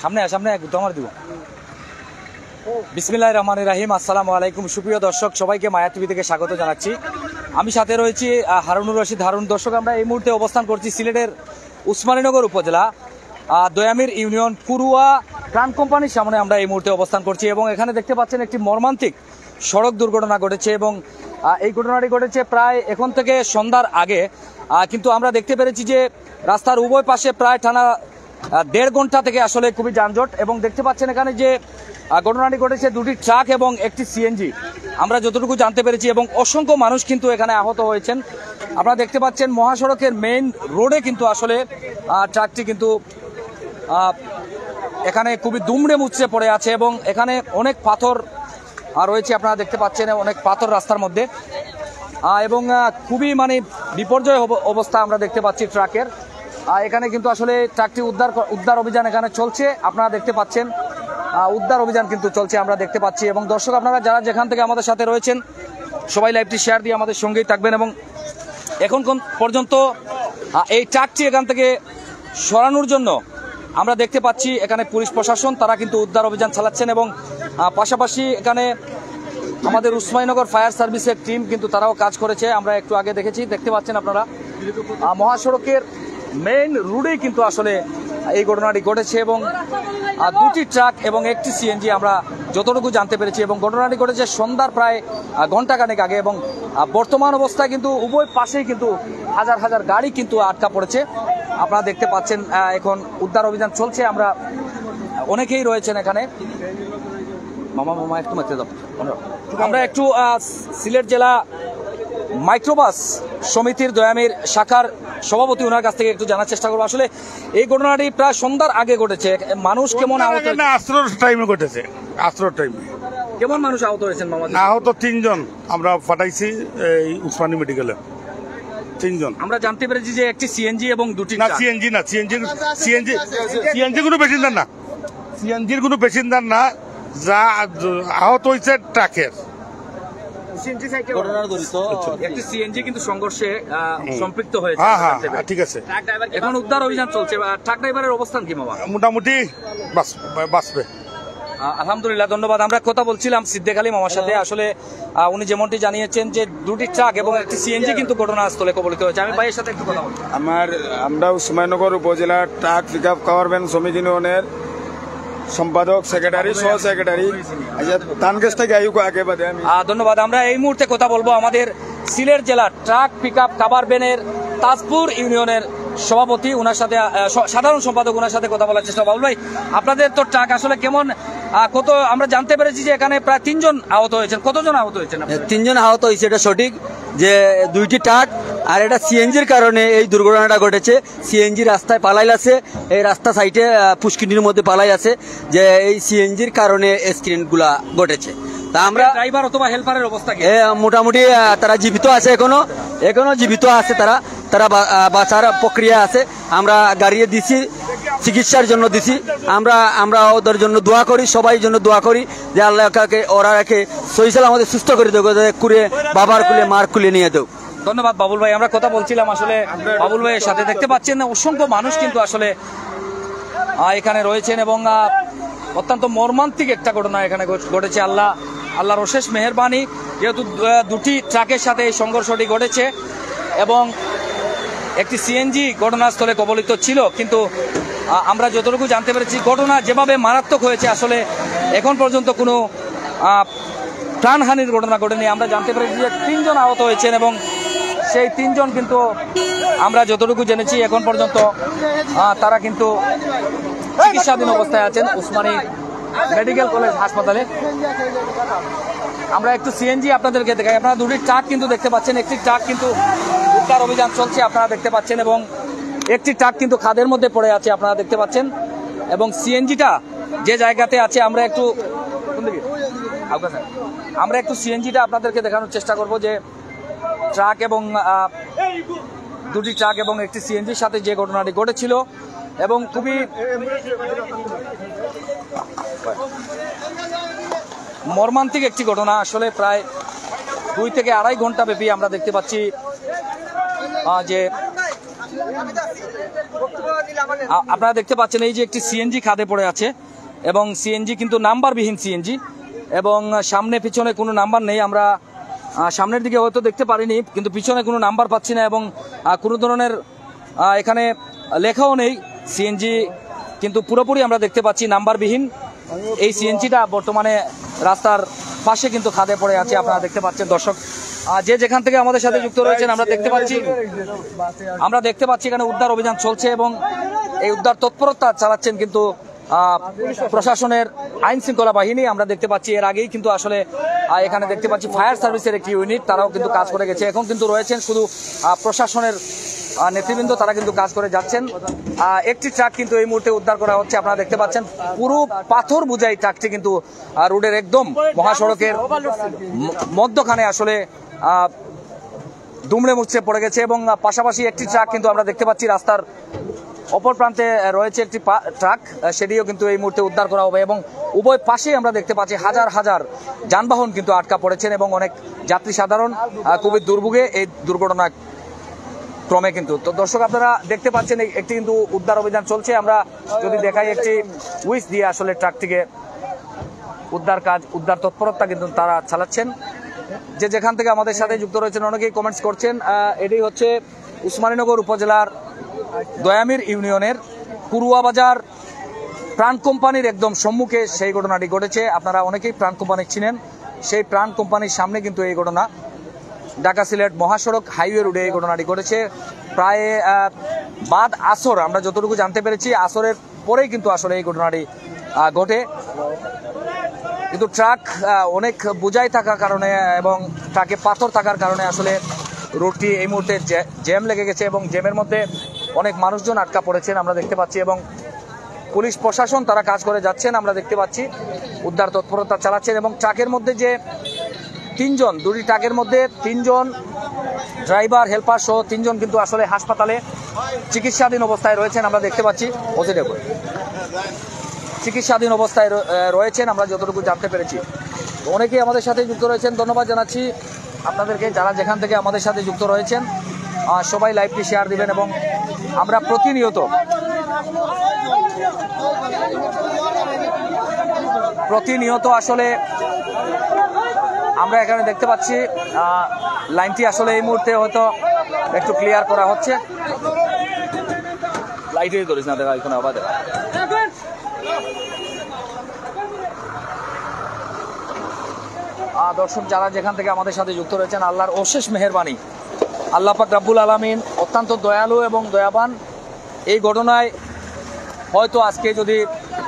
সামনে সামনে তোমার দিব। বিসমিল্লাহির রহমানির রহিম। আসসালামু আলাইকুম সুপ্রিয় দর্শক, সবাইকে মায়া টিভি থেকে স্বাগত জানাচ্ছি। আমি সাথে রয়েছি হারুনুর রশিদ হারুন। দর্শক, আমরা এই মুহূর্তে অবস্থান করছি সিলেটের উসমানীনগর উপজেলা দয়ামির ইউনিয়ন পুরুয়া ট্রান কোম্পানির সামনে আমরা এই মুহূর্তে অবস্থান করছি এবং এখানে দেখতে পাচ্ছেন একটি মর্মান্তিক সড়ক দুর্ঘটনা ঘটেছে এবং এই ঘটনাটি ঘটেছে প্রায় এখন থেকে সন্ধ্যার আগে। কিন্তু আমরা দেখতে পেরেছি যে রাস্তার উভয় পাশে প্রায় টানা 1.5 ঘন্টা থেকে আসলে খুবই যানজট এবং দেখতে পাচ্ছেন এখানে যে ঘটনাটি ঘটেছে দুটি ট্রাক এবং একটি সিএনজি, আমরা যতটুকু জানতে পেরেছি, এবং অসংখ্য মানুষ কিন্তু এখানে আহত হয়েছেন। আপনারা দেখতে পাচ্ছেন মহাসড়কের মেইন রোডে কিন্তু আসলে ট্রাকটি কিন্তু এখানে খুবই দুমড়ে মুচড়ে পড়ে আছে এবং এখানে অনেক পাথর রয়েছে, আপনারা দেখতে পাচ্ছেন অনেক পাথর রাস্তার মধ্যে এবং খুবই মানে বিপর্যয় অবস্থা আমরা দেখতে পাচ্ছি ট্রাকের। এখানে কিন্তু আসলে ট্রাকটি উদ্ধার অভিযান এখানে চলছে, আপনারা দেখতে পাচ্ছেন উদ্ধার অভিযান কিন্তু চলছে আমরা দেখতে পাচ্ছি। এবং দর্শক, আপনারা যারা যেখান থেকে আমাদের সাথে রয়েছেন সবাই লাইভটি শেয়ার দিয়ে আমাদের সঙ্গেই থাকবেন এবং এখন পর্যন্ত এই ট্রাকটি এখান থেকে সরানোর জন্য আমরা দেখতে পাচ্ছি এখানে পুলিশ প্রশাসন তারা কিন্তু উদ্ধার অভিযান চালাচ্ছেন এবং পাশাপাশি এখানে আমাদের উসমানীনগর ফায়ার সার্ভিসের টিম কিন্তু তারাও কাজ করেছে, আমরা একটু আগে দেখেছি। দেখতে পাচ্ছেন আপনারা মহাসড়কের মেইন রোডেই কিন্তু আসলে এই ঘটনাটি ঘটেছে এবং দুটি ট্রাক এবং একটি সিএনজি আমরা যতটুকু জানতে পেরেছি এবং ঘটনাটি ঘটেছে সন্ধ্যার প্রায় ঘণ্টাখানেক আগে এবং বর্তমান অবস্থায় কিন্তু উভয় পাশেই কিন্তু হাজার হাজার গাড়ি কিন্তু আটকা পড়েছে, আপনারা দেখতে পাচ্ছেন। এখন উদ্ধার অভিযান চলছে, আমরা অনেকেই রয়েছেন এখানে। মামা একটু মারতে দাও। আমরা একটু সিলেট জেলা মাইক্রোবাস সমিতির দয়ামির শাখার সভাপতি ওনার কাছ থেকে একটু জানার চেষ্টা করবো আসলে এই ঘটনাটি প্রায় সন্ধ্যার আগে ঘটেছে, মানুষ কেমন আহত? আশ্রয় টাইমে ঘটেছে, আশ্রয় টাইমে। কেমন মানুষ আহত হয়েছেন মামা? আহত 3 জন আমরা পাঠাইছি এই উসমানী মেডিকেলে, 3 জন। আমরা জানতে পেরেছি যে একটি সিএনজি এবং দুটি না সিএনজি না, সিএনজি কোনো প্যাসেঞ্জার না, সিএনজির কোনো প্যাসেঞ্জার না, যা আহত হয়েছে ট্রাকের একটি সিএনজি কিন্তু সংঘর্ষে সম্পৃক্ত হয়েছে। ঠিক আছে, এখন উদ্ধার অভিযান চলছে। ট্রাক ড্রাইভারের অবস্থান কি মামা? মোটামুটি বাঁচবে। আলহামদুলিল্লাহ, ধন্যবাদ। আমরা কথা বলছিলাম সিদ্দিক আলী মামার সাথে, আসলে উনি যেমনটি জানিয়েছেন যে দুটি ট্রাক এবং একটি সিএনজি কিন্তু ঘটনাস্থলে কবলিত হয়েছে। আমি ভাইয়ের সাথে একটু কথা বলবো। আমরা উসমানীনগর উপজেলার truck pick up cover van শ্রমিক ইউনিয়নের সম্পাদক, সেক্রেটারি, সহ সেক্রেটারি। ধন্যবাদ। আমরা এই মুহূর্তে কথা বলবো আমাদের সিলেট জেলার ট্রাক পিক আপ কাভার ভ্যানের তাজপুর ইউনিয়নের সভাপতি, ওনার সাথে সাধারণ সম্পাদক, ওনার সাথে কথা বলার চেষ্টা। বাবুল ভাই, আপনাদের তো ট্রাক আসলে কেমন, কত আমরা জানতে পেরেছি যে এখানে প্রায় 3 জন আহত হয়েছেন, কতজন আহত হয়েছেন? 3 জন আহত হয়েছে, এটা সঠিক যে দুইটি ট্রাক আর এটা সিএনজির কারণে এই দুর্ঘটনাটা ঘটেছে। সিএনজি রাস্তায় পালাই আছে, এই রাস্তা সাইডে পুষ্কিনির মধ্যে পালাই আছে, যে এই সিএনজির কারণে অ্যাক্সিডেন্টগুলা ঘটেছে। তা আমরা ড্রাইভার অথবা হেল্পারের অবস্থা কি? মোটামুটি তারা জীবিত আছে, এখনো জীবিত আছে, তারা বাঁচার প্রক্রিয়া আছে। আমরা গাড়ি দিছি, চিকিৎসার জন্য দিছি। আমরা ওদের জন্য দোয়া করি, সবাই জন্য দোয়া করি যে আল্লাহকে ওরাকে সহি সালামতে সুস্থ করে দেবো, কুড়ে বাবার কুলে মার কুলে নিয়ে দেব। ধন্যবাদ বাবুল ভাই। আমরা কথা বলছিলাম আসলে বাবুল ভাইয়ের সাথে, দেখতে পাচ্ছেন অসংখ্য মানুষ কিন্তু আসলে এখানে রয়েছেন এবং অত্যন্ত মর্মান্তিক একটা ঘটনা এখানে ঘটেছে। আল্লাহর অশেষ মেহেরবানি, যেহেতু দুটি ট্রাকের সাথে এই সংঘর্ষটি ঘটেছে এবং একটি সিএনজি ঘটনাস্থলে কবলিত ছিল, কিন্তু আমরা যতটুকু জানতে পেরেছি ঘটনা যেভাবে মারাত্মক হয়েছে আসলে এখন পর্যন্ত কোনো প্রাণহানির ঘটনা ঘটেনি। আমরা জানতে পেরেছি যে 3 জন আহত হয়েছেন এবং সেই 3 জন কিন্তু আমরা যতটুকু জেনেছি এখন পর্যন্ত তারা কিন্তু চিকিৎসাধীন অবস্থায় আছেন উসমানী মেডিকেল কলেজ হাসপাতালে। আমরা একটু সিএনজি আপনাদেরকে দেখাই। আপনারা দুটি ট্রাক কিন্তু দেখতে পাচ্ছেন, একটি ট্রাক কিন্তু উদ্ধার অভিযান চলছে আপনারা দেখতে পাচ্ছেন এবং একটি ট্রাক কিন্তু খাদের মধ্যে পড়ে আছে আপনারা দেখতে পাচ্ছেন এবং সিএনজিটা যে জায়গাতে আছে আমরা একটু সিএনজিটা আপনাদেরকে দেখানোর চেষ্টা করব যে ট্রাক এবং দুটি ট্রাক এবং একটি সিএনজির সাথে যে ঘটনাটি ঘটেছিল এবং খুবই মর্মান্তিক একটি ঘটনা। আসলে প্রায় 2 থেকে 2.5 ঘন্টা ব্যাপী আমরা দেখতে পাচ্ছি যে আপনারা দেখতে পাচ্ছেন এই যে একটি সিএনজি খাদে পড়ে আছে এবং সিএনজি কিন্তু নাম্বারবিহীন সিএনজি এবং সামনে পিছনে কোনো নাম্বার নেই। আমরা সামনের দিকে হয়তো দেখতে পারিনি, কিন্তু পিছনে কোনো নাম্বার পাচ্ছি না এবং কোনো ধরনের এখানে লেখাও নেই। সিএনজি কিন্তু পুরোপুরি আমরা দেখতে পাচ্ছি নাম্বারবিহীন। এই সিএনজিটা বর্তমানে রাস্তার পাশে কিন্তু খাদে পড়ে আছে। আপনারা দেখতে পাচ্ছেন দর্শক, যে যেখান থেকে আমাদের সাথে যুক্ত রয়েছেন আমরা দেখতে পাচ্ছি এখানে উদ্ধার অভিযান চলছে এবং এই উদ্ধার তৎপরতা চালাচ্ছেন কিন্তু প্রশাসনের আইন শৃঙ্খলা বাহিনী। আমরা দেখতে পাচ্ছি এর আগেই কিন্তু আসলে এখানে দেখতে পাচ্ছি ফায়ার সার্ভিসের একটি ইউনিট, তারাও কিন্তু কাজ করে গেছে। এখন কিন্তু রয়েছেন শুধু প্রশাসনের নেতৃবৃন্দ, তারা কিন্তু কাজ করে যাচ্ছেন। একটি ট্রাক কিন্তু এই মুহূর্তে উদ্ধার করা হচ্ছে। আপনারা দেখতে পাচ্ছেন পুরো পাথর বোঝাই ট্রাকটি কিন্তু রোডের একদম মহাসড়কের মধ্যখানে আসলে দুমড়ে মুচড়ে পড়ে গেছে এবং পাশাপাশি একটি ট্রাক কিন্তু আমরা দেখতে পাচ্ছি রাস্তার অপর প্রান্তে রয়েছে একটি ট্রাক, সেটিও কিন্তু এই মুহূর্তে উদ্ধার করা হবে এবং উভয় পাশে আমরা দেখতে পাচ্ছি হাজার হাজার যানবাহন কিন্তু আটকা পড়েছেন এবং অনেক যাত্রী সাধারণ খুবই দুর্ভোগে এই দুর্ঘটনা ক্রমে কিন্তু। তো দর্শক আপনারা দেখতে পাচ্ছেন একটি কিন্তু উদ্ধার অভিযান চলছে। আমরা যদি দেখাই একটি উইচ দিয়ে আসলে ট্রাকটিকে উদ্ধার তৎপরতা কিন্তু তারা চালাচ্ছেন। যে যেখান থেকে আমাদের সাথে যুক্ত রয়েছেন অনেকেই কমেন্টস করছেন। এটি হচ্ছে উসমানীনগর উপজেলার দয়ামির ইউনিয়নের কুরুয়া বাজার প্রাণ কোম্পানির একদম সম্মুখে সেই ঘটনাটি ঘটেছে। আপনারা অনেকেই প্রাণ কোম্পানি চিনেন, সেই প্রাণ কোম্পানির সামনে কিন্তু এই ঘটনা। ঢাকা সিলেট মহাসড়ক হাইওয়ে রোডে এই ঘটনাটি ঘটেছে। প্রায় বাদ আসর, আমরা যতটুকু জানতে পেরেছি আসরের পরেই কিন্তু আসলে এই ঘটনাটি ঘটে। কিন্তু ট্রাক অনেক বোঝাই থাকার কারণে এবং ট্রাকে পাথর থাকার কারণে আসলে রোডটি এই মুহূর্তে জ্যাম লেগে গেছে এবং জ্যামের মধ্যে অনেক মানুষজন আটকা পড়েছেন আমরা দেখতে পাচ্ছি এবং পুলিশ প্রশাসন তারা কাজ করে যাচ্ছেন। আমরা দেখতে পাচ্ছি উদ্ধার তৎপরতা চালাচ্ছেন এবং ট্রাকের মধ্যে যে দুটি ট্রাকের মধ্যে 3 জন ড্রাইভার হেল্পার সহ 3 জন কিন্তু আসলে হাসপাতালে চিকিৎসাধীন অবস্থায় রয়েছেন। আমরা দেখতে পাচ্ছি চিকিৎসাধীন অবস্থায় রয়েছেন আমরা যতটুকু জানতে পেরেছি। অনেকেই আমাদের সাথে যুক্ত রয়েছেন, ধন্যবাদ জানাচ্ছি আপনাদেরকে যারা যেখান থেকে আমাদের সাথে যুক্ত রয়েছেন। সবাই লাইভটি শেয়ার দিবেন এবং আমরা প্রতিনিয়ত আসলে আমরা এখানে দেখতে পাচ্ছি লাইনটি আসলে এই মুহূর্তে হয়তো একটু ক্লিয়ার করা হচ্ছে। লাইটেই ধরিস না, দেখা এখানে আবার দেখা। দর্শক যারা যেখান থেকে আমাদের সাথে যুক্ত রয়েছেন, আল্লাহর অশেষ মেহেরবানি, আল্লাহ পাক রাব্বুল আলামিন অত্যন্ত দয়ালু এবং দয়াবান। এই ঘটনায় হয়তো আজকে যদি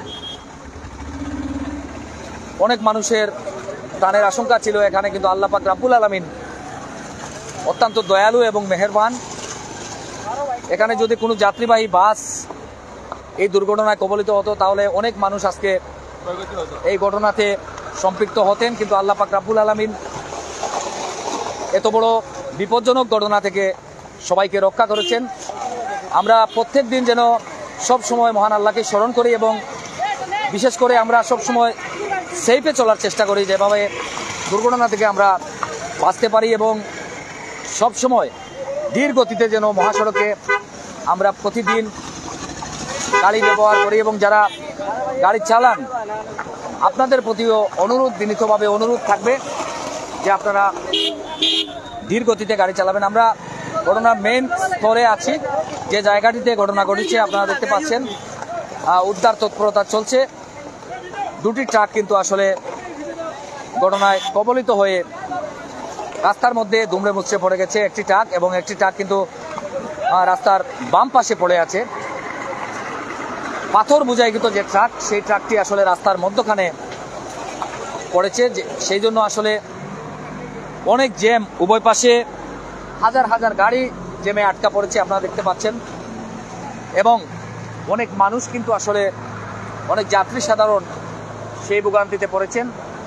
অনেক মানুষের প্রাণের আশঙ্কা ছিল এখানে, কিন্তু আল্লাহ পাক রাব্বুল আলামিন অত্যন্ত দয়ালু এবং মেহেরবান। এখানে যদি কোনো যাত্রীবাহী বাস এই দুর্ঘটনায় কবলিত হতো তাহলে অনেক মানুষ আজকে এই ঘটনাতে সম্পৃক্ত হতেন, কিন্তু আল্লাহ পাক রাব্বুল আলামিন এত বড় বিপজ্জনক ঘটনা থেকে সবাইকে রক্ষা করেছেন। আমরা প্রত্যেক দিন যেন সব সময় মহান আল্লাহকে স্মরণ করি এবং বিশেষ করে আমরা সব সময় সেফে চলার চেষ্টা করি, যেভাবে দুর্ঘটনা থেকে আমরা বাঁচতে পারি এবং সব সময় ধীর গতিতে যেন মহাসড়কে আমরা প্রতিদিন গাড়ি ব্যবহার করি এবং যারা গাড়ি চালান আপনাদের প্রতিও বিনীতভাবে অনুরোধ থাকবে যে আপনারা ধীর গতিতে গাড়ি চালাবেন। আমরা ঘটনার মেইন স্তরে আছি, যে জায়গাটিতে ঘটনা ঘটেছে আপনারা দেখতে পাচ্ছেন উদ্ধার তৎপরতা চলছে। দুটি ট্রাক কিন্তু আসলে ঘটনায় কবলিত হয়ে রাস্তার মধ্যে দুমড়ে মুচড়ে পড়ে গেছে একটি ট্রাক এবং একটি ট্রাক কিন্তু রাস্তার বাম পাশে পড়ে আছে। পাথর বোঝাই কিন্তু যে ট্রাক, সেই ট্রাকটি আসলে রাস্তার মধ্যখানে পড়েছে, সেই জন্য আসলে অনেক জ্যাম, উভয় পাশে হাজার হাজার গাড়ি জ্যামে আটকা পড়েছে আপনারা দেখতে পাচ্ছেন এবং অনেক মানুষ কিন্তু আসলে অনেক যাত্রী সাধারণ সেই ভোগান্তিতে পড়েছেন।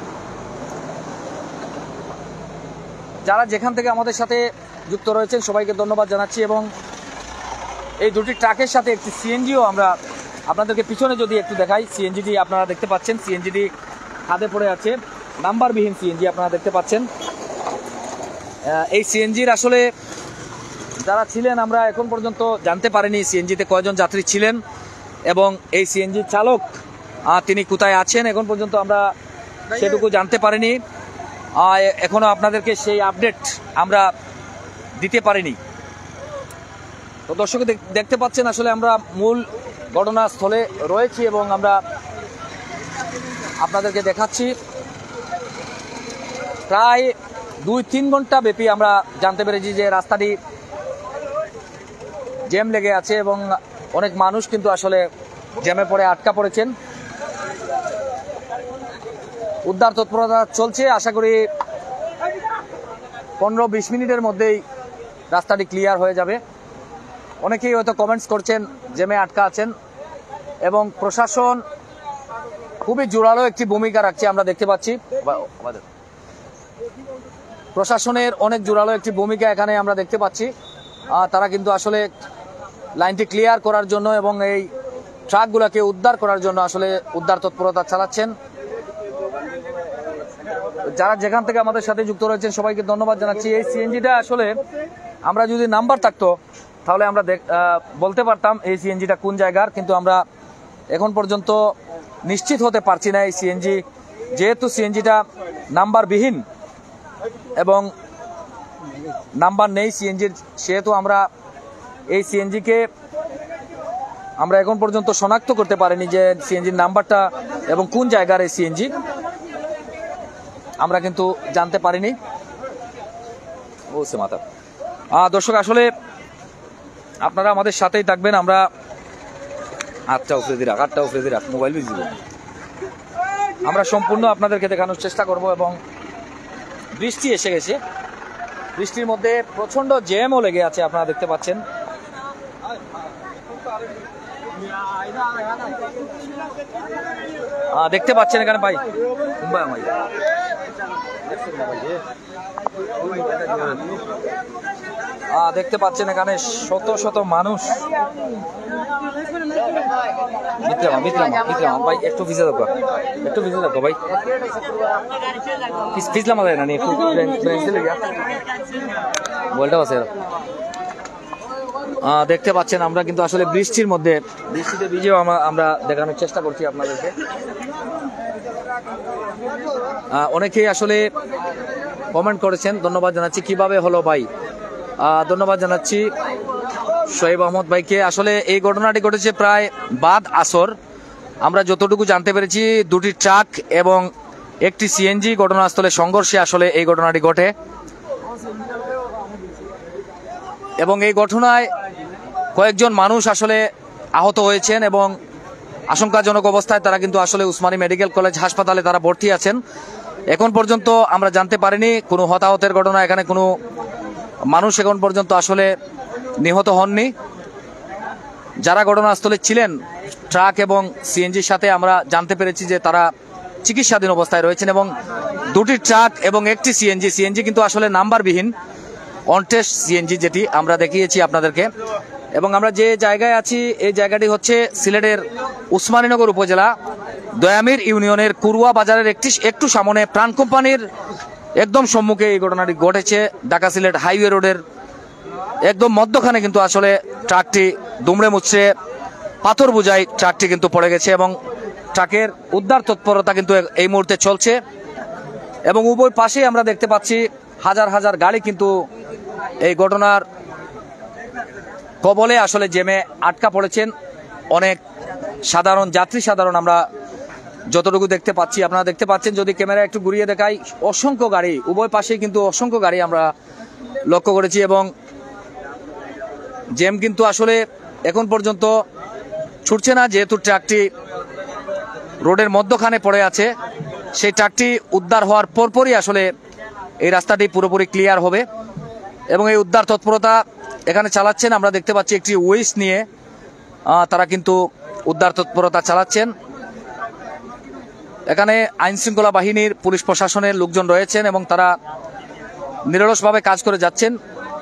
যারা যেখান থেকে আমাদের সাথে যুক্ত রয়েছেন সবাইকে ধন্যবাদ জানাচ্ছি এবং এই দুটি ট্রাকের সাথে একটি সিএনজিও আমরা আপনাদেরকে পিছনে যদি একটু দেখাই, সিএনজিটি আপনারা দেখতে পাচ্ছেন, সিএনজিটি খাদে পড়ে আছে, নাম্বারবিহীন সিএনজি আপনারা দেখতে পাচ্ছেন। এই সিএনজির আসলে যারা ছিলেন আমরা এখন পর্যন্ত জানতে পারিনি সিএনজিতে কয়জন যাত্রী ছিলেন এবং এই সিএনজি চালক তিনি কোথায় আছেন এখন পর্যন্ত আমরা সেটুকু জানতে পারিনি। এখনো আপনাদেরকে সেই আপডেট আমরা দিতে পারিনি। তো দর্শক দেখতে পাচ্ছেন আসলে আমরা মূল ঘটনাস্থলে রয়েছি এবং আমরা আপনাদেরকে দেখাচ্ছি। প্রায় 2-3 ঘন্টা ব্যাপী আমরা জানতে পেরেছি যে রাস্তাটি জ্যাম লেগে আছে এবং অনেক মানুষ কিন্তু আসলে জ্যামে পড়ে আটকা পড়েছেন। উদ্ধার তৎপরতা চলছে, আশা করি 15-20 মিনিটের মধ্যেই রাস্তাটি ক্লিয়ার হয়ে যাবে। অনেকেই হয়তো কমেন্টস করছেন জ্যামে আটকা আছেন এবং প্রশাসন খুবই জোরালো একটি ভূমিকা রাখছে আমরা দেখতে পাচ্ছি। প্রশাসনের অনেক জোরালো একটি ভূমিকা এখানে আমরা দেখতে পাচ্ছি। তারা কিন্তু আসলে লাইনটি ক্লিয়ার করার জন্য এবং এই ট্রাকগুলোকে উদ্ধার করার জন্য আসলে উদ্ধার তৎপরতা চালাচ্ছেন। যারা যেখান থেকে আমাদের সাথে যুক্ত রয়েছেন সবাইকে ধন্যবাদ জানাচ্ছি। এই সিএনজিটা আসলে আমরা যদি নাম্বার থাকতো তাহলে আমরা বলতে পারতাম এই সিএনজিটা কোন জায়গার, কিন্তু আমরা এখন পর্যন্ত নিশ্চিত হতে পারছি না এই সিএনজি, যেহেতু সিএনজিটা নাম্বারবিহীন এবং নাম্বার নেই সিএনজির, সেহেতু আমরা এই সিএনজিকে আমরা এখন পর্যন্ত শনাক্ত করতে পারিনি যে সিএনজির নাম্বারটা এবং কোন জায়গার এই সিএনজি আমরা কিন্তু জানতে পারিনি। মাথা দর্শক আসলে আপনারা আমাদের সাথেই থাকবেন। আমরা আটটা উফরে রাখ মোবাইল বিজি আমরা সম্পূর্ণ আপনাদেরকে দেখানোর চেষ্টা করব এবং বৃষ্টি এসে গেছে, বৃষ্টির মধ্যে প্রচন্ড জ্যামও লেগে আছে আপনারা দেখতে পাচ্ছেন। দেখতে পাচ্ছেন এখানে ভাই দেখতে পাচ্ছেন এখানে শত শত মানুষ। ভাই একটু ভিজে দেখো, একটু ভিজে দেখো ভাই, পিছলাম না একটু বলটাও আছে। দেখতে পাচ্ছেন আমরা কিন্তু আসলে বৃষ্টিতে ভিজেও আমরা দেখানোর চেষ্টা করছি আপনাদেরকে। অনেকেই আসলে কমেন্ট করেছেন, ধন্যবাদ জানাচ্ছি। কিভাবে হলো ভাই, ধন্যবাদ জানাচ্ছি শোয়েব আহমদ ভাইকে। আসলে এই ঘটনাটি ঘটেছে প্রায় বাদ আসর। আমরা যতটুকু জানতে পেরেছি 2টি ট্রাক এবং একটি সিএনজি ঘটনাস্থলে সংঘর্ষে আসলে এই ঘটনাটি ঘটে এবং এই ঘটনায় কয়েকজন মানুষ আসলে আহত হয়েছেন এবং আশঙ্কাজনক অবস্থায় তারা কিন্তু আসলে উসমানী মেডিকেল কলেজ হাসপাতালে তারা ভর্তি আছেন। এখন পর্যন্ত আমরা জানতে পারিনি কোনো হতাহতের ঘটনা, এখানে কোনো মানুষ এখন পর্যন্ত আসলে নিহত হননি। যারা ঘটনাস্থলে ছিলেন ট্রাক এবং সিএনজির সাথে আমরা জানতে পেরেছি যে তারা চিকিৎসাধীন অবস্থায় রয়েছেন এবং 2টি ট্রাক এবং একটি সিএনজি কিন্তু আসলে নাম্বারবিহীন অনটেস্ট সিএনজি, যেটি আমরা দেখিয়েছি আপনাদেরকে। এবং আমরা যে জায়গায় আছি এই জায়গাটি হচ্ছে সিলেটের উসমানীনগর উপজেলা দয়ামির ইউনিয়নের কুরুয়া বাজারের একটু সামনে প্রাণ কোম্পানির একদম সম্মুখে এই ঘটনাটি ঘটেছে। ঢাকা সিলেট হাইওয়ে রোডের একদম মধ্যখানে কিন্তু আসলে ট্রাকটি দুমড়ে মুচড়ে পাথর বোঝাই ট্রাকটি কিন্তু পড়ে গেছে এবং ট্রাকের উদ্ধার তৎপরতা কিন্তু এই মুহূর্তে চলছে এবং উভয় পাশেই আমরা দেখতে পাচ্ছি হাজার হাজার গাড়ি কিন্তু এই ঘটনার কবলে আসলে জ্যামে আটকা পড়েছেন। অনেক সাধারণ আমরা যতটুকু দেখতে পাচ্ছি, আপনারা দেখতে পাচ্ছেন, যদি ক্যামেরা একটু ঘুরিয়ে দেখাই, অসংখ্য গাড়ি উভয় পাশেই কিন্তু অসংখ্য গাড়ি আমরা লক্ষ্য করেছি এবং জ্যাম কিন্তু আসলে এখন পর্যন্ত ছুটছে না, যেহেতু ট্রাকটি রোডের মধ্যখানে পড়ে আছে। সেই ট্রাকটি উদ্ধার হওয়ার পরপরই আসলে এই রাস্তাটি পুরোপুরি ক্লিয়ার হবে এবং এই উদ্ধার তৎপরতা এখানে চালাচ্ছেন। আমরা দেখতে পাচ্ছি একটি উইশ নিয়ে তারা কিন্তু উদ্ধার তৎপরতা চালাচ্ছেন। এখানে আইনশৃঙ্খলা বাহিনীর পুলিশ প্রশাসনের লোকজন রয়েছেন এবং তারা নিরলসভাবে কাজ করে যাচ্ছেন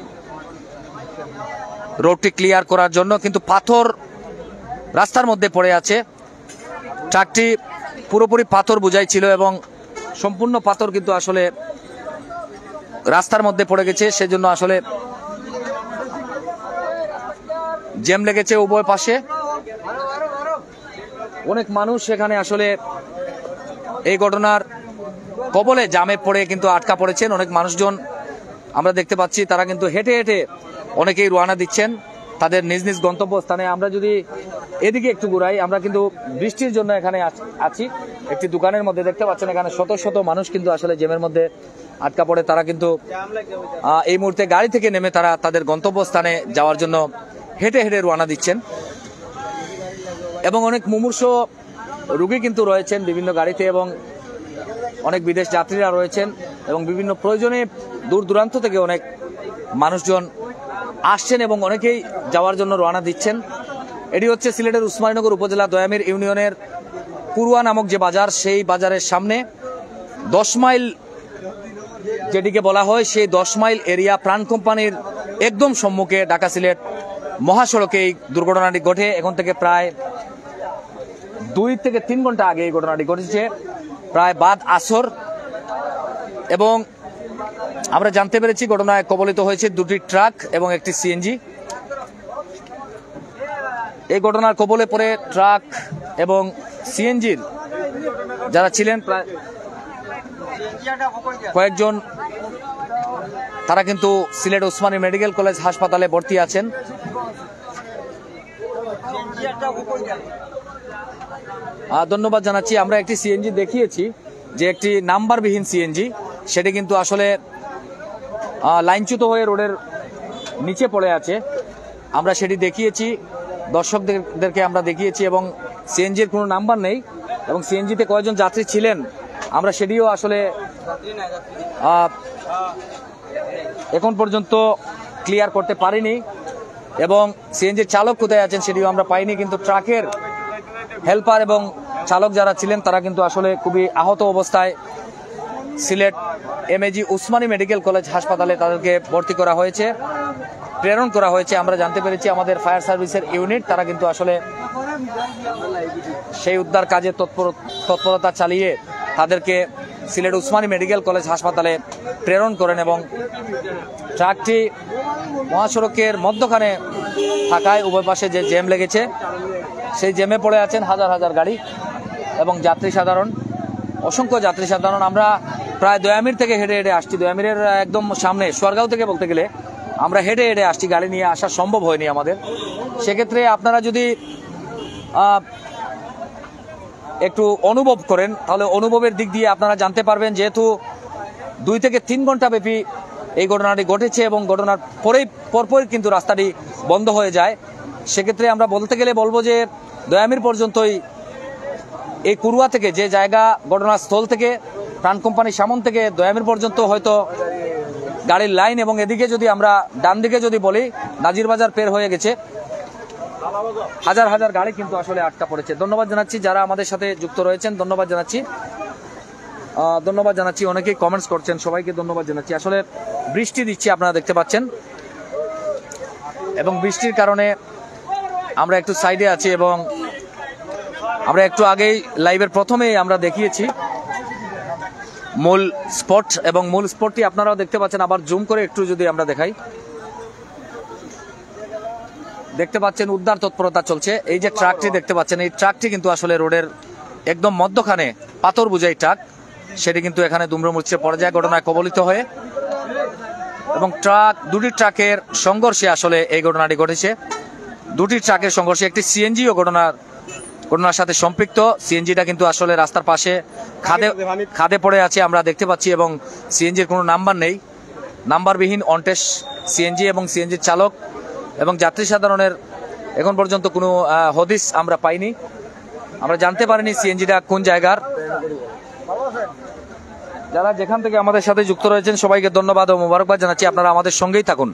রোডটি ক্লিয়ার করার জন্য, কিন্তু পাথর রাস্তার মধ্যে পড়ে আছে। ট্রাকটি পুরোপুরি পাথর বোঝাই ছিল এবং সম্পূর্ণ পাথর কিন্তু আসলে রাস্তার মধ্যে পড়ে গেছে, সেজন্য আসলে জ্যাম লেগেছে উভয় পাশে। অনেক মানুষ এখানে আসলে এই ঘটনার কবলে জামে পড়ে কিন্তু আটকা পড়েছেন। অনেক মানুষজন আমরা দেখতে পাচ্ছি, তারা কিন্তু হেঁটে হেঁটে অনেকেই রওনা দিচ্ছেন তাদের নিজ নিজ গন্তব্যস্থানে। আমরা যদি এদিকে একটু ঘুরাই, আমরা কিন্তু বৃষ্টির জন্য এখানে আছি একটি দোকানের মধ্যে। দেখতে পাচ্ছেন এখানে শত শত মানুষ কিন্তু আসলে জ্যামের মধ্যে আটকা পড়ে। তারা কিন্তু এই মুহূর্তে গাড়ি থেকে নেমে তারা তাদের গন্তব্যস্থানে যাওয়ার জন্য হেঁটে হেঁটে রওনা দিচ্ছেন। এবং অনেক মুমূর্ষ রোগী কিন্তু রয়েছেন বিভিন্ন গাড়িতে, এবং অনেক বিদেশ যাত্রীরা রয়েছেন, এবং বিভিন্ন প্রয়োজনে দূর দূরান্ত থেকে অনেক মানুষজন আসছেন এবং অনেকেই যাওয়ার জন্য রওনা দিচ্ছেন। এটি হচ্ছে সিলেটের উসমানীনগর উপজেলা দয়ামির ইউনিয়নের কুরুয়া নামক যে বাজার, সেই বাজারের সামনে 10 মাইল যেটিকে বলা হয়, সেই 10 মাইল এরিয়া প্রাণ কোম্পানির একদম সম্মুখে ঢাকা সিলেট মহাসড়কে এই দুর্ঘটনাটি ঘটে। এখন থেকে প্রায় 2 থেকে 3 ঘন্টা আগে এই ঘটনাটি ঘটেছে, প্রায় বাদ আসর। এবং আমরা জানতে পেরেছি ঘটনায় কবলিত হয়েছে 2টি ট্রাক এবং একটি সিএনজি। এই ঘটনার কবলে পড়ে ট্রাক এবং সিএনজির যারা ছিলেন প্রায় কয়েকজন, তারা কিন্তু সিলেট ওসমানী মেডিকেল কলেজ হাসপাতালে ভর্তি আছেন। ধন্যবাদ জানাচ্ছি। আমরা একটি সিএনজি দেখিয়েছি, যে একটি নাম্বারবিহীন সিএনজি, সেটি কিন্তু আসলে লাইনচ্যুত হয়ে রোডের নিচে পড়ে আছে। আমরা সেটি দেখিয়েছি, দর্শকদেরকে আমরা দেখিয়েছি, এবং সিএনজির কোনো নাম্বার নেই, এবং সিএনজিতে কয়েকজন যাত্রী ছিলেন আমরা সেটিও আসলে এখন পর্যন্ত ক্লিয়ার করতে পারিনি, এবং সিএনজির চালক কোথায় আছেন সেটিও আমরা পাইনি। কিন্তু ট্রাকের হেল্পার এবং চালক যারা ছিলেন তারা কিন্তু আসলে খুবই আহত অবস্থায় Sylhet MAG Osmani medical college হাসপাতালে তাদেরকে ভর্তি করা হয়েছে, প্রেরণ করা হয়েছে। আমরা জানতে পেরেছি আমাদের ফায়ার সার্ভিসের ইউনিট তারা কিন্তু আসলে সেই উদ্ধার কাজে তৎপরতা চালিয়ে তাদেরকে সিলেট উসমানী মেডিকেল কলেজ হাসপাতালে প্রেরণ করেন। এবং ট্রাকটি মহাসড়কের মধ্যখানে থাকায় উভয় পাশে যে জ্যাম লেগেছে, সেই জ্যামে পড়ে আছেন হাজার হাজার গাড়ি এবং যাত্রী সাধারণ, অসংখ্য যাত্রী সাধারণ। আমরা প্রায় দয়ামির থেকে হেঁটে হেঁটে আসছি, দয়ামিরের একদম সামনে সোয়ারগাঁও থেকে বলতে গেলে আমরা হেঁটে হেঁটে আসছি, গাড়ি নিয়ে আসা সম্ভব হয়নি আমাদের। সেক্ষেত্রে আপনারা যদি একটু অনুভব করেন, তাহলে অনুভবের দিক দিয়ে আপনারা জানতে পারবেন, যেহেতু 2 থেকে 3 ঘন্টা ব্যাপী এই ঘটনাটি ঘটেছে এবং ঘটনার পরপরই কিন্তু রাস্তাটি বন্ধ হয়ে যায়। সেক্ষেত্রে আমরা বলতে গেলে বলবো যে দয়ামির পর্যন্তই এই কুরুয়া থেকে, যে জায়গা ঘটনাস্থল থেকে প্রাণ কোম্পানি সামন থেকে দয়ামির পর্যন্ত হয়তো গাড়ির লাইন, এবং এদিকে যদি আমরা ডান দিকে যদি বলি নাজির বাজার পের হয়ে গেছে, হাজার হাজার গাড়ি কিন্তু আসলে আটকা পড়েছে। ধন্যবাদ জানাচ্ছি যারা আমাদের সাথে যুক্ত রয়েছেন, ধন্যবাদ জানাচ্ছি। অনেকেই কমেন্টস করছেন, সবাইকে ধন্যবাদ জানাচ্ছি। আসলে বৃষ্টি দিচ্ছে আপনারা দেখতে পাচ্ছেন, এবং বৃষ্টির কারণে আমরা একটু সাইডে আছি, এবং আমরা একটু আগেই লাইভের প্রথমেই আমরা দেখিয়েছি মূল স্পট, এবং মূল স্পটটি আপনারাও দেখতে পাচ্ছেন। আবার জুম করে একটু যদি আমরা দেখাই, দেখতে পাচ্ছেন উদ্ধার তৎপরতা চলছে। এই যে ট্রাকটি দেখতে পাচ্ছেন, এই ট্রাকটি কিন্তু আসলে রোডের একদম মধ্যখানে পাথর বোঝাই ট্রাক, সেটি কিন্তু এখানে দুমড়ে-মুচড়ে পড়ে যায় ঘটনায় কবলিত হয়ে, এবং দুটি ট্রাকের সংঘর্ষে আসলে এই ঘটনাটি ঘটেছে। 2টি ট্রাকের সংঘর্ষে একটি সিএনজিও ঘটনার সাথে সম্পৃক্ত। সিএনজিটা কিন্তু আসলে রাস্তার পাশে খাদে পড়ে আছে আমরা দেখতে পাচ্ছি, এবং সিএনজির কোনো নাম্বার নেই, নাম্বারবিহীন অনটেস্ট সিএনজি, এবং সিএনজির চালক এবং যাত্রী সাধারণের এখন পর্যন্ত কোনো হদিস আমরা পাইনি, আমরা জানতে পারিনি সিএনজিটা কোন জায়গার। যারা যেখান থেকে আমাদের সাথে যুক্ত রয়েছেন সবাইকে ধন্যবাদ ও মোবারকবাদ জানাচ্ছি। আপনারা আমাদের সঙ্গেই থাকুন।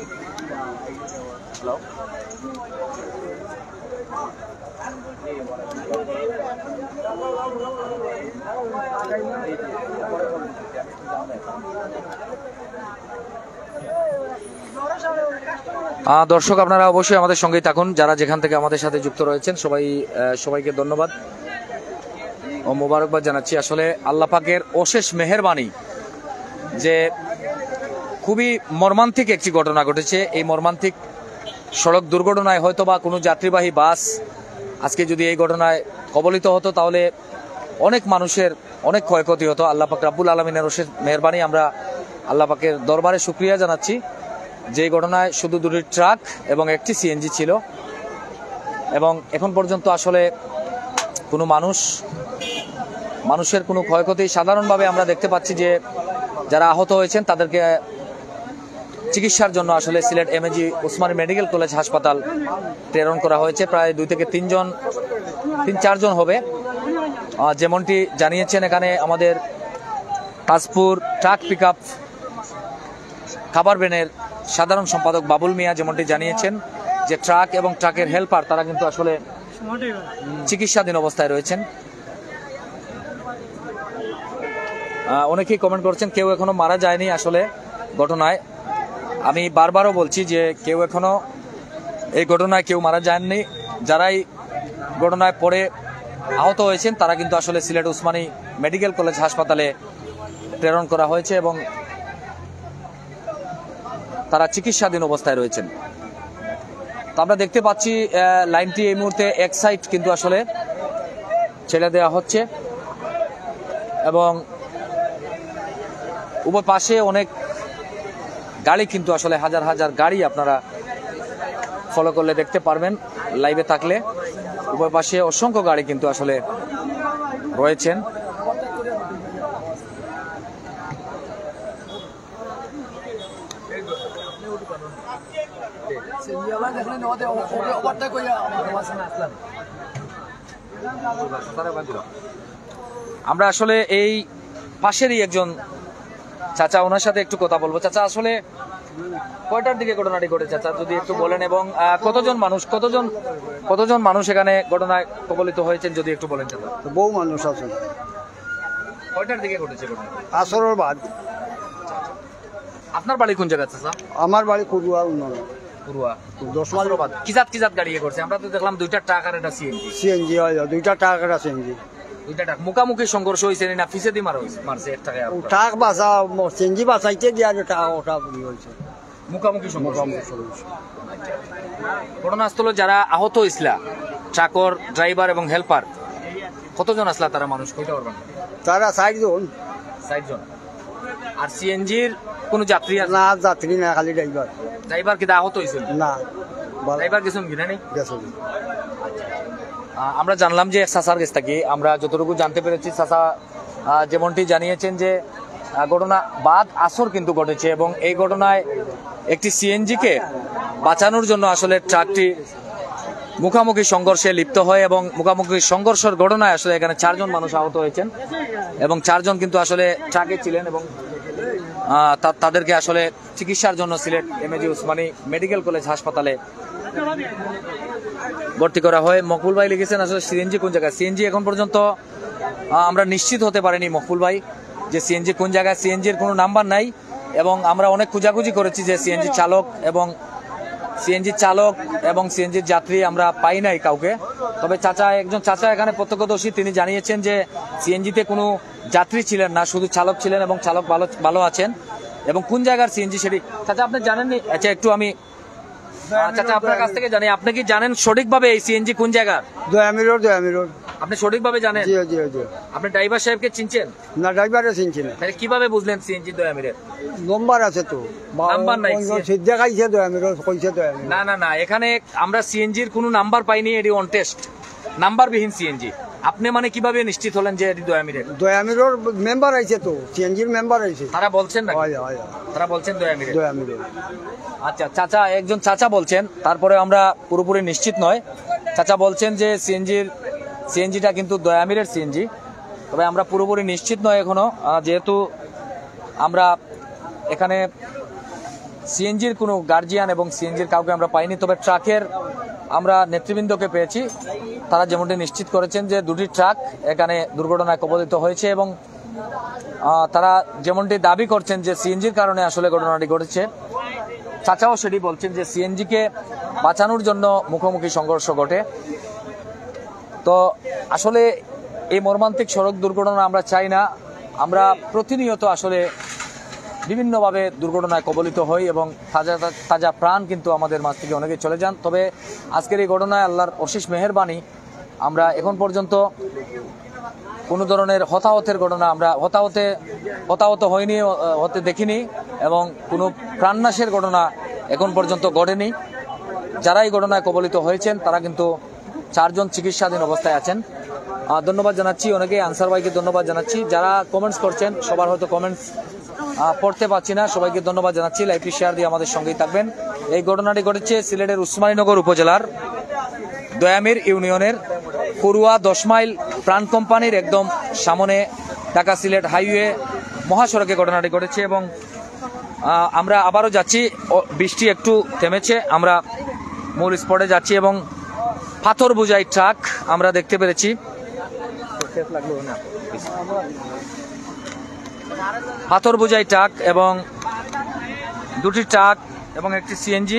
দর্শক আপনারা অবশ্যই আমাদের সঙ্গেই থাকুন, যারা যেখান থেকে আমাদের সাথে যুক্ত রয়েছেন সবাইকে ধন্যবাদ ও মোবারকবাদ জানাচ্ছি। আসলে আল্লাহ পাকের অশেষ মেহেরবানি যে খুবই মর্মান্তিক একটি ঘটনা ঘটেছে। এই মর্মান্তিক সড়ক দুর্ঘটনায় হয়তো বা কোনো যাত্রীবাহী বাস আজকে যদি এই ঘটনায় কবলিত হতো তাহলে অনেক মানুষের অনেক ক্ষয়ক্ষতি হতো। আল্লাহ পাক রাব্বুল আলামিনের অশেষ মেহেরবানি, আমরা আল্লাহ পাকের দরবারে শুকরিয়া জানাচ্ছি যে এই ঘটনায় শুধু দুটি ট্রাক এবং একটি সিএনজি ছিল এবং এখন পর্যন্ত আসলে কোনো মানুষের কোনো ক্ষয়ক্ষতি সাধারণভাবে আমরা দেখতে পাচ্ছি যে যারা আহত হয়েছেন তাদেরকে চিকিৎসার জন্য আসলে Sylhet MAG Osmani medical college হাসপাতাল প্রেরণ করা হয়েছে। প্রায় 2 থেকে 3-4 জন হবে, যেমনটি জানিয়েছেন এখানে আমাদের তাজপুর ট্রাক পিকআপ খাবার ভ্যানের সাধারণ সম্পাদক বাবুল মিয়া যেমনটি জানিয়েছেন যে ট্রাক এবং ট্রাকের হেল্পার তারা কিন্তু আসলে চিকিৎসাধীন অবস্থায় রয়েছেন। অনেকেই কমেন্ট করছেন কেউ এখনো মারা যায়নি আসলে ঘটনায়। আমি বারবারও বলছি যে কেউ এখনো এই ঘটনায় কেউ মারা যায়নি। যারাই ঘটনায় পড়ে আহত হয়েছেন তারা কিন্তু আসলে সিলেট ওসমানী মেডিকেল কলেজ হাসপাতালে প্রেরণ করা হয়েছে এবং তারা চিকিৎসাধীন অবস্থায় রয়েছেন। তো আমরা দেখতে পাচ্ছি লাইনটি এই মুহূর্তে এক সাইড কিন্তু আসলে ছেড়ে দেওয়া হচ্ছে এবং উভয় পাশে অনেক গাড়ি কিন্তু আসলে হাজার হাজার গাড়ি আপনারা ফলো করলে দেখতে পারবেন লাইভে থাকলে। উভয় পাশে অসংখ্য গাড়ি কিন্তু আসলে রয়েছেন। আমরা আসলে এই পাশেরই একজন চাচা, ওনার সাথে একটু কথা বলবো। চাচা, আসলে কয়টার দিকে ঘটনাটি ঘটে চাচা যদি একটু বলেন, এবং কতজন মানুষ এখানে ঘটনায় কবলিত হয়েছেন যদি একটু বলেন চাচা। বহু মানুষ আছে। কয়টার দিকে ঘটেছে ঘটনা? আসরের বাদ। আপনার বাড়ি কোন জায়গা চাচা? আমার বাড়ি কুরুয়া উন্নয়ন। পুরুয়া 10 মাইল বাদ। কিজাত গাড়ি করছে? আমরা তো দেখলাম 2টা ট্রাক আর একটা সিএনজি। সিএনজি হয়, 2টা ট্রাক আর সিএনজি। 2টা ট্রাক মুখামুখি সংঘর্ষ হয়েছে না পিছে দিয়ে মারছে এক টাকা? ট্রাক বাঁচা, সিএনজি বাঁচাইতে গিয়ে ওটা হয়েছে মুখামুখি সংঘর্ষ। ঘটনাস্থলে যারা আহত হয়েছিল ট্রাকর ড্রাইভার এবং হেল্পার কতজন আসলা? তারা মানুষ কয়টা পারবেন? তারা 4 জন। 4 জন। আর সিএনজির কোন যাত্রী আছে? না, যাত্রী না, খালি ড্রাইভার। ড্রাইভার কি আহত হয়েছে? না, ড্রাইভার গেছেন কিনা নেই? গেছে। আমরা জানলাম যে চাচার কাছ থেকে আমরা যতটুকু জানতে পেরেছি, চাচা যেমনটি জানিয়েছেন যে ঘটনা বাদ আসর কিন্তু ঘটেছে এবং এই ঘটনায় একটি সিএনজিকে বাঁচানোর জন্য আসলে ট্রাকটি মুখামুখি সংঘর্ষে লিপ্ত হয় এবং মুখামুখি সংঘর্ষের ঘটনায় আসলে এখানে 4 জন মানুষ আহত হয়েছেন এবং 4 জন কিন্তু আসলে ট্রাকে ছিলেন এবং তাদেরকে আসলে চিকিৎসার জন্য Sylhet MAG Osmani medical college হাসপাতালে ভর্তি করা হয়। মকবুল ভাই লিখেছেন আসলে সিএনজি কোন জায়গায়? সিএনজি এখন পর্যন্ত আমরা নিশ্চিত হতে পারিনি মকবুল ভাই যে সিএনজি কোন জায়গায়। সিএনজির কোনো নাম্বার নাই এবং আমরা অনেক খোঁজাখুঁজি করেছি যে সিএনজি চালক এবং সিএনজির যাত্রী আমরা পাই নাই কাউকে। তবে একজন চাচা এখানে প্রত্যক্ষদর্শী, তিনি জানিয়েছেন যে সিএনজিতে কোনো যাত্রী ছিলেন না, শুধু চালক ছিলেন এবং চালক ভালো আছেন। এবং কোন জায়গার সিএনজি সেটি চাচা আপনি জানেননি? আচ্ছা, একটু আমি চাচা আপনার কাছ থেকে জানি, আপনি কি জানেন সঠিকভাবে এই সিএনজি কোন জায়গা? দয়ামি রোড। আপনি সঠিকভাবে জানেন? জি জি জি। আপনি ড্রাইভার সাহেবকে চিনছেন? না, ড্রাইভারে চিনছি না। তাহলে কিভাবে বুঝলেন সিএনজি দয়ামিরের? নম্বর আছে তো। নাম্বার নাই। সিদ্ধা খাইছে দয়ামি রোড, কইছে দয়ামি। না, এখানে আমরা সিএনজির কোনো নাম্বার পাইনি, এটি অন টেস্ট নাম্বারবিহীন সিএনজি। আপনি মানে কিভাবে নিশ্চিত হলেন যে এটি দয়ামিরের? দয়ামি রোড মেম্বার আইছে তো, সিএনজির মেম্বার আইছে। তারা বলছেন না? তারা বলছেন দয়ামিরের। দয়ামি রোড। আচ্ছা, একজন চাচা বলছেন, তারপরে আমরা পুরোপুরি নিশ্চিত নয়। চাচা বলছেন যে সিএনজিটা কিন্তু দয়ামিরের সিএনজি, তবে আমরা পুরোপুরি নিশ্চিত নয় এখনো, যেহেতু আমরা এখানে সিএনজির কোনো গার্জিয়ান এবং সিএনজির কাউকে আমরা পাইনি। তবে ট্রাকের আমরা নেতৃবৃন্দকে পেয়েছি, তারা যেমনটি নিশ্চিত করেছেন যে 2টি ট্রাক এখানে দুর্ঘটনায় কবলিত হয়েছে এবং তারা যেমনটি দাবি করছেন যে সিএনজির কারণে আসলে ঘটনাটি ঘটেছে। চাচাও সেটি বলছেন যে সিএনজিকে বাঁচানোর জন্য মুখোমুখি সংঘর্ষ ঘটে। তো আসলে এই মর্মান্তিক সড়ক দুর্ঘটনা আমরা চাই না। আমরা প্রতিনিয়ত আসলে বিভিন্নভাবে দুর্ঘটনায় কবলিত হই এবং তাজা তাজা প্রাণ কিন্তু আমাদের মাঝ থেকে অনেকে চলে যান। তবে আজকের এই ঘটনায় আল্লাহর অশেষ মেহেরবানি, আমরা এখন পর্যন্ত কোনো ধরনের হতাহতের ঘটনা আমরা হতাহত হয়নি, হতে দেখিনি এবং কোনো প্রাণনাশের ঘটনা এখন পর্যন্ত ঘটেনি। যারা এই ঘটনায় কবলিত হয়েছেন তারা কিন্তু 4 জন চিকিৎসাধীন অবস্থায় আছেন। ধন্যবাদ জানাচ্ছি, অনেকেই আনসার ভাইকে ধন্যবাদ জানাচ্ছি। যারা কমেন্টস করছেন সবার হয়তো কমেন্টস পড়তে পারছি না, সবাইকে ধন্যবাদ জানাচ্ছি। লাইভটি শেয়ার দিয়ে আমাদের সঙ্গেই থাকবেন। এই ঘটনাটি ঘটেছে সিলেটের উসমানীনগর উপজেলার দয়ামির ইউনিয়নের পড়ুয়া 10 মাইল প্রাণ কোম্পানির একদম সামনে ঢাকা সিলেট হাইওয়ে মহাসড়কে ঘটনাটি ঘটেছে এবং আমরা আবারও যাচ্ছি, বৃষ্টি একটু থেমেছে, আমরা মূল স্পটে যাচ্ছি এবং পাথর বোঝাই ট্রাক আমরা দেখতে পেরেছি। পাথর বোঝাই ট্রাক এবং 2টি ট্রাক এবং একটি সিএনজি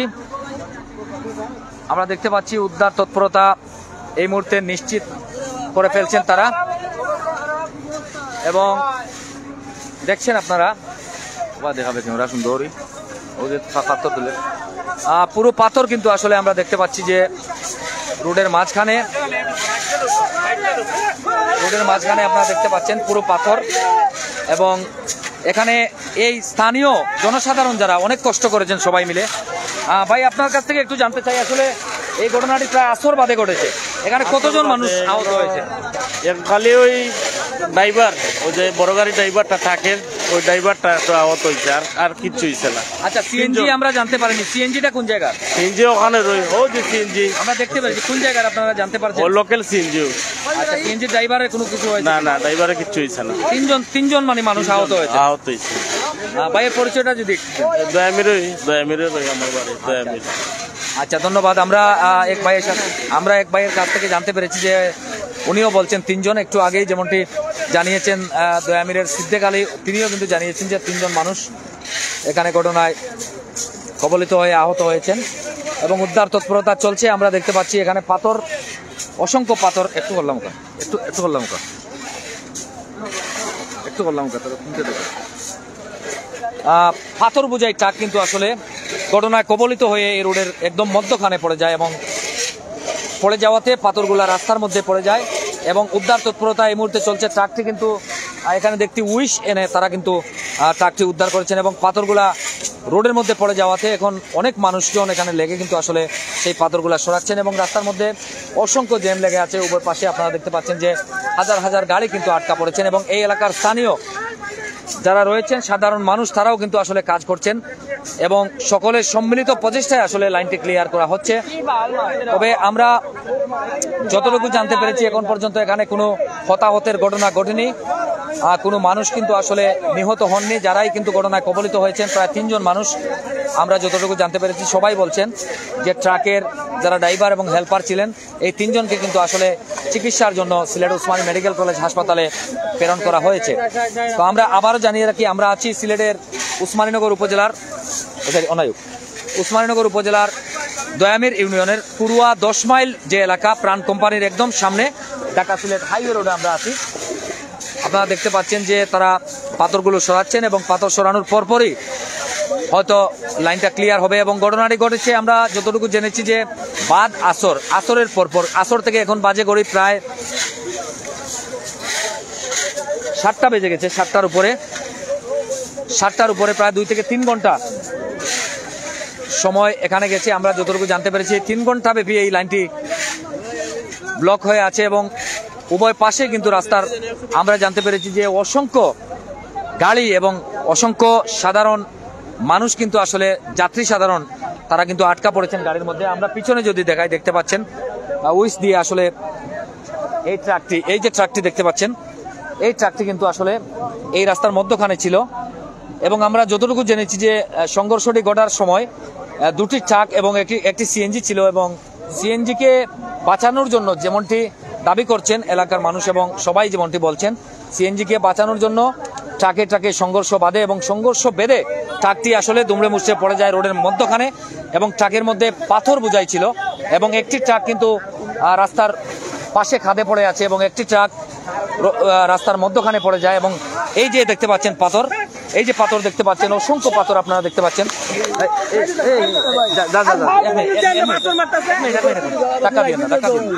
আমরা দেখতে পাচ্ছি। উদ্ধার তৎপরতা এই মুহূর্তে নিশ্চিত করে ফেলছেন তারা এবং দেখছেন আপনারা দেখাবে ক্যামেরা সুন্দরই পাথর তুলে পুরো পাথর কিন্তু আসলে আমরা দেখতে পাচ্ছি যে রোডের মাঝখানে আপনারা দেখতে পাচ্ছেন পুরো পাথর এবং এখানে এই স্থানীয় জনসাধারণ যারা অনেক কষ্ট করেছেন সবাই মিলে। ভাই আপনার কাছ থেকে একটু জানতে চাই, আসলে এই ঘটনাটি প্রায় আসর বাদে ঘটেছে, এখানে কতজন মানুষ আহত হয়েছে? খালি ওই ড্রাইভার, ওই যে বড় গাড়ি ড্রাইভারটা থাকে, ওই ড্রাইভারটা একটু আহত হয়েছে, আর কিচ্ছু হয়েছে না। আচ্ছা, সিএনজি আমরা জানতে পারিনি, সিএনজিটা কোন জায়গার? সিএনজি ওখানে ও যে সিএনজি আমরা দেখতে পেরেছি, কোন জায়গার আপনারা জানতে পারছেন? ও লোকাল সিএনজি। আচ্ছা, সিএনজি ড্রাইভারের কোনো কিছু হয়েছে না? না, ড্রাইভারের কিচ্ছু হয়েছে না। তিনজন মানে মানুষ আহত হয়েছে। ভাইয়ের পরিচয়টা যদি দয়ামিরের আমার বাড়ি দয়ামির। আচ্ছা, ধন্যবাদ। আমরা এক ভাইয়ের কাছ থেকে জানতে পেরেছি যে উনিও বলছেন 3 জন, একটু আগেই যেমনটি জানিয়েছেন দয়ামিরের সিদ্দিক আলী, তিনিও কিন্তু জানিয়েছেন যে 3 জন মানুষ এখানে ঘটনায় কবলিত হয়ে আহত হয়েছেন এবং উদ্ধার তৎপরতা চলছে। আমরা দেখতে পাচ্ছি এখানে পাথর, অসংখ্য পাথর। একটু করলাম পাথর বোঝাই ট্রাক কিন্তু আসলে ঘটনায় কবলিত হয়ে এই রোডের একদম মধ্যখানে পড়ে যায় এবং পড়ে যাওয়াতে পাথরগুলা রাস্তার মধ্যে পড়ে যায় এবং উদ্ধার তৎপরতা এই মুহূর্তে চলছে। ট্রাকটি কিন্তু এখানে দেখতে উইশ এনে তারা কিন্তু ট্রাকটি উদ্ধার করেছেন এবং পাথরগুলা রোডের মধ্যে পড়ে যাওয়াতে এখন অনেক মানুষজন এখানে লেগে কিন্তু আসলে সেই পাথরগুলা সরাচ্ছেন এবং রাস্তার মধ্যে অসংখ্য জ্যাম লেগে আছে। উভয় পাশে আপনারা দেখতে পাচ্ছেন যে হাজার হাজার গাড়ি কিন্তু আটকা পড়েছেন এবং এই এলাকার স্থানীয় যারা রয়েছেন সাধারণ মানুষ তারাও কিন্তু আসলে কাজ করছেন এবং সকলের সম্মিলিত প্রচেষ্টায় আসলে লাইনটি ক্লিয়ার করা হচ্ছে। তবে আমরা যতটুকু জানতে পেরেছি এখন পর্যন্ত এখানে কোনো হতাহতের ঘটনা ঘটেনি, কোনো মানুষ কিন্তু আসলে নিহত হননি। যারাই কিন্তু ঘটনায় কবলিত হয়েছেন প্রায় 3 জন মানুষ আমরা যতটুকু জানতে পেরেছি। সবাই বলছেন যে ট্রাকের যারা ড্রাইভার এবং হেল্পার ছিলেন এই 3 জনকে কিন্তু আসলে চিকিৎসার জন্য সিলেট উসমানী মেডিকেল কলেজ হাসপাতালে প্রেরণ করা হয়েছে। তো আমরা আবারও জানিয়ে রাখি, আমরা আছি সিলেটের উসমানীনগর উপজেলার দয়ামির ইউনিয়নের পড়ুয়া 10 মাইল যে এলাকা প্রাণ কোম্পানির একদম সামনে ঢাকা সিলেট হাইওয়ে রোডে আমরা আছি। আপনারা দেখতে পাচ্ছেন যে তারা পাথরগুলো সরাচ্ছেন এবং পাথর সরানোর পরপরই হয়তো লাইনটা ক্লিয়ার হবে এবং ঘটনাটি ঘটেছে আমরা যতটুকু জেনেছি যে বাদ আসরের পরপর, আসর থেকে এখন বাজে ঘড়ি প্রায় 7টা বেজে গেছে, 7টার উপরে প্রায় 2 থেকে 3 ঘন্টা সময় এখানে গেছে। আমরা যতটুকু জানতে পেরেছি 3 ঘন্টা ব্যাপী এই লাইনটি ব্লক হয়ে আছে এবং উভয় পাশে কিন্তু রাস্তার আমরা জানতে পেরেছি যে অসংখ্য গাড়ি এবং অসংখ্য সাধারণ মানুষ কিন্তু আসলে যাত্রী সাধারণ তারা কিন্তু আটকা পড়েছেন গাড়ির মধ্যে। আমরা পিছনে যদি দেখাই দেখতে পাচ্ছেন উইস দিয়ে আসলে এই যে ট্রাকটি দেখতে পাচ্ছেন এই ট্রাকটি কিন্তু আসলে এই রাস্তার মধ্যখানে ছিল এবং আমরা যতটুকু জেনেছি যে সংঘর্ষটি ঘটার সময় 2টি ট্রাক এবং একটি সিএনজি ছিল এবং সিএনজিকে বাঁচানোর জন্য যেমনটি দাবি করছেন এলাকার মানুষ এবং সবাই যেমনটি বলছেন সিএনজিকে বাঁচানোর জন্য ট্রাকে সংঘর্ষ বাধে এবং সংঘর্ষ বেঁধে ট্রাকটি আসলে দুমড়ে মুচড়ে পড়ে যায় রোডের মধ্যখানে এবং ট্রাকের মধ্যে পাথর বোঝাই ছিল এবং একটি ট্রাক কিন্তু রাস্তার পাশে খাদে পড়ে আছে এবং একটি ট্রাক রাস্তার মধ্যখানে পড়ে যায় এবং এই যে দেখতে পাচ্ছেন পাথর এই যে পাথর দেখতে পাচ্ছেন, অসংখ্য পাথর আপনারা দেখতে পাচ্ছেন। টাকা দিয়ে না, টাকা দিয়ে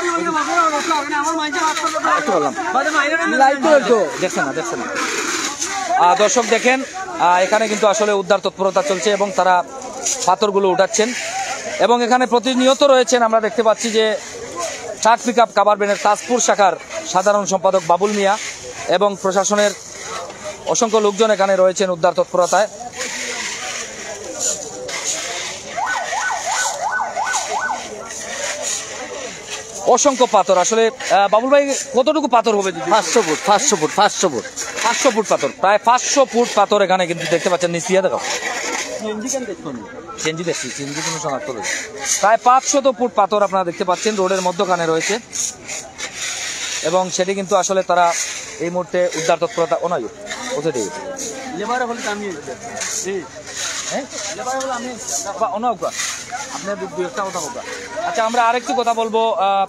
দেখছেন না, দেখছেন না। দর্শক দেখেন, এখানে কিন্তু আসলে উদ্ধার তৎপরতা চলছে এবং তারা পাথরগুলো উঠাচ্ছেন এবং এখানে প্রতিনিয়ত রয়েছেন। আমরা দেখতে পাচ্ছি যে ট্রাক পিক আপ কাভার ভ্যানের তাজপুর শাখার সাধারণ সম্পাদক বাবুল মিয়া এবং প্রশাসনের অসংখ্য লোকজন এখানে রয়েছেন উদ্ধার তৎপরতায়। অসংখ্য পাথর আসলে বাবুল ভাই কতটুকু পাথর হবে? 500 ফুট 500 ফুট 500 ফুট 500 ফুট পাথর, প্রায় 500 ফুট পাথর এখানে কিন্তু দেখতে পাচ্ছেন। নিচে দেখো চেঞ্জি দেখছি, চেঞ্জি কোনো শনাক্ত রয়েছে। প্রায় 500 ফুট পাথর আপনারা দেখতে পাচ্ছেন রোডের মধ্যখানে রয়েছে এবং সেটি কিন্তু আসলে তারা এই মুহূর্তে উদ্ধার তৎপরতা অনয় কোথায় দিয়ে আচ্ছা, আমরা আরেকটি কথা বলবো।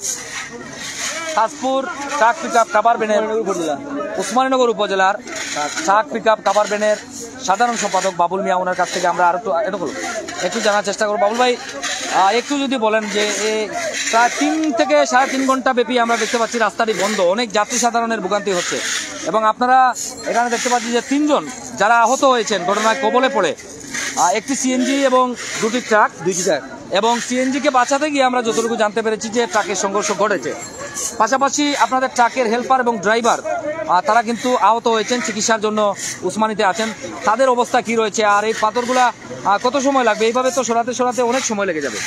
Tajpur truck pick up cover ভ্যানের উসমানীনগর উপজেলার ট্রাক পিক আপ কাভার ভ্যানের সাধারণ সম্পাদক বাবুল মিয়া, ওনার কাছ থেকে আমরা আর একটু জানার চেষ্টা করবো। বাবুল ভাই, একটু যদি বলেন যে প্রায় 3 থেকে 3.5 ঘন্টা ব্যাপী আমরা দেখতে পাচ্ছি রাস্তাটি বন্ধ, অনেক যাত্রী সাধারণের ভোগান্তি হচ্ছে এবং আপনারা এখানে দেখতে পাচ্ছি যে 3 জন যারা আহত হয়েছেন ঘটনায় কবলে পড়ে, একটি সিএনজি এবং 2টি ট্রাক এবং সিএনজিকে বাঁচাতে গিয়ে আমরা যতটুকু জানতে পেরেছি যে ট্রাকের সংঘর্ষ ঘটেছে। পাশাপাশি আপনাদের ট্রাকের হেল্পার এবং ড্রাইভার তারা কিন্তু আহত হয়েছেন, চিকিৎসার জন্য উসমানীতে আছেন। তাদের অবস্থা কি রয়েছে আর এই পাথরগুলা কত সময় লাগবে? এইভাবে তো সরাতে অনেক সময় লেগে যাবে।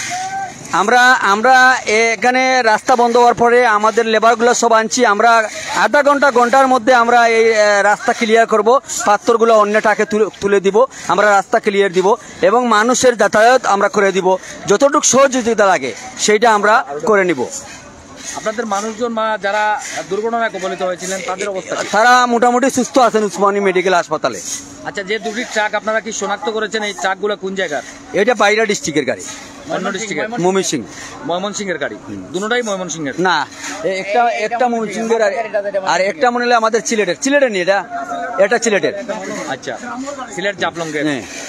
আমরা এখানে রাস্তা বন্ধ হওয়ার পরে আমাদের লেবারগুলো সব আনছি। আমরা আধা ঘন্টার মধ্যে আমরা এই রাস্তা ক্লিয়ার করব, পাথরগুলো অন্য ট্রাকে তুলে দিব, আমরা রাস্তা ক্লিয়ার দিব এবং মানুষের যাতায়াত আমরা করে দিব। যতটুকু সহযোগিতা লাগে সেইটা আমরা করে নিব। আপনাদের মানুষজন যারা দুর্ঘটনায় কবলিত হয়েছিলেন তাদের অবস্থা? তারা মোটামুটি সুস্থ আছেন উসমানী মেডিকেল হাসপাতালে। আচ্ছা, যে 2টি ট্রাক আপনারা কি শনাক্ত করেছেন, এই ট্রাকগুলো কোন জায়গার? এটা বাইরা ডিস্ট্রিক্টের গাড়ি, অন্য ডিস্ট্রিক্টের ময়মনসিংহের গাড়ি। দুটোটাই ময়মনসিংহের না, একটা ময়মনসিংহের আর একটা মনে হলে আমাদের সিলেটের নি, এটা সিলেটের। আচ্ছা, সিলেট জাফলংয়ের।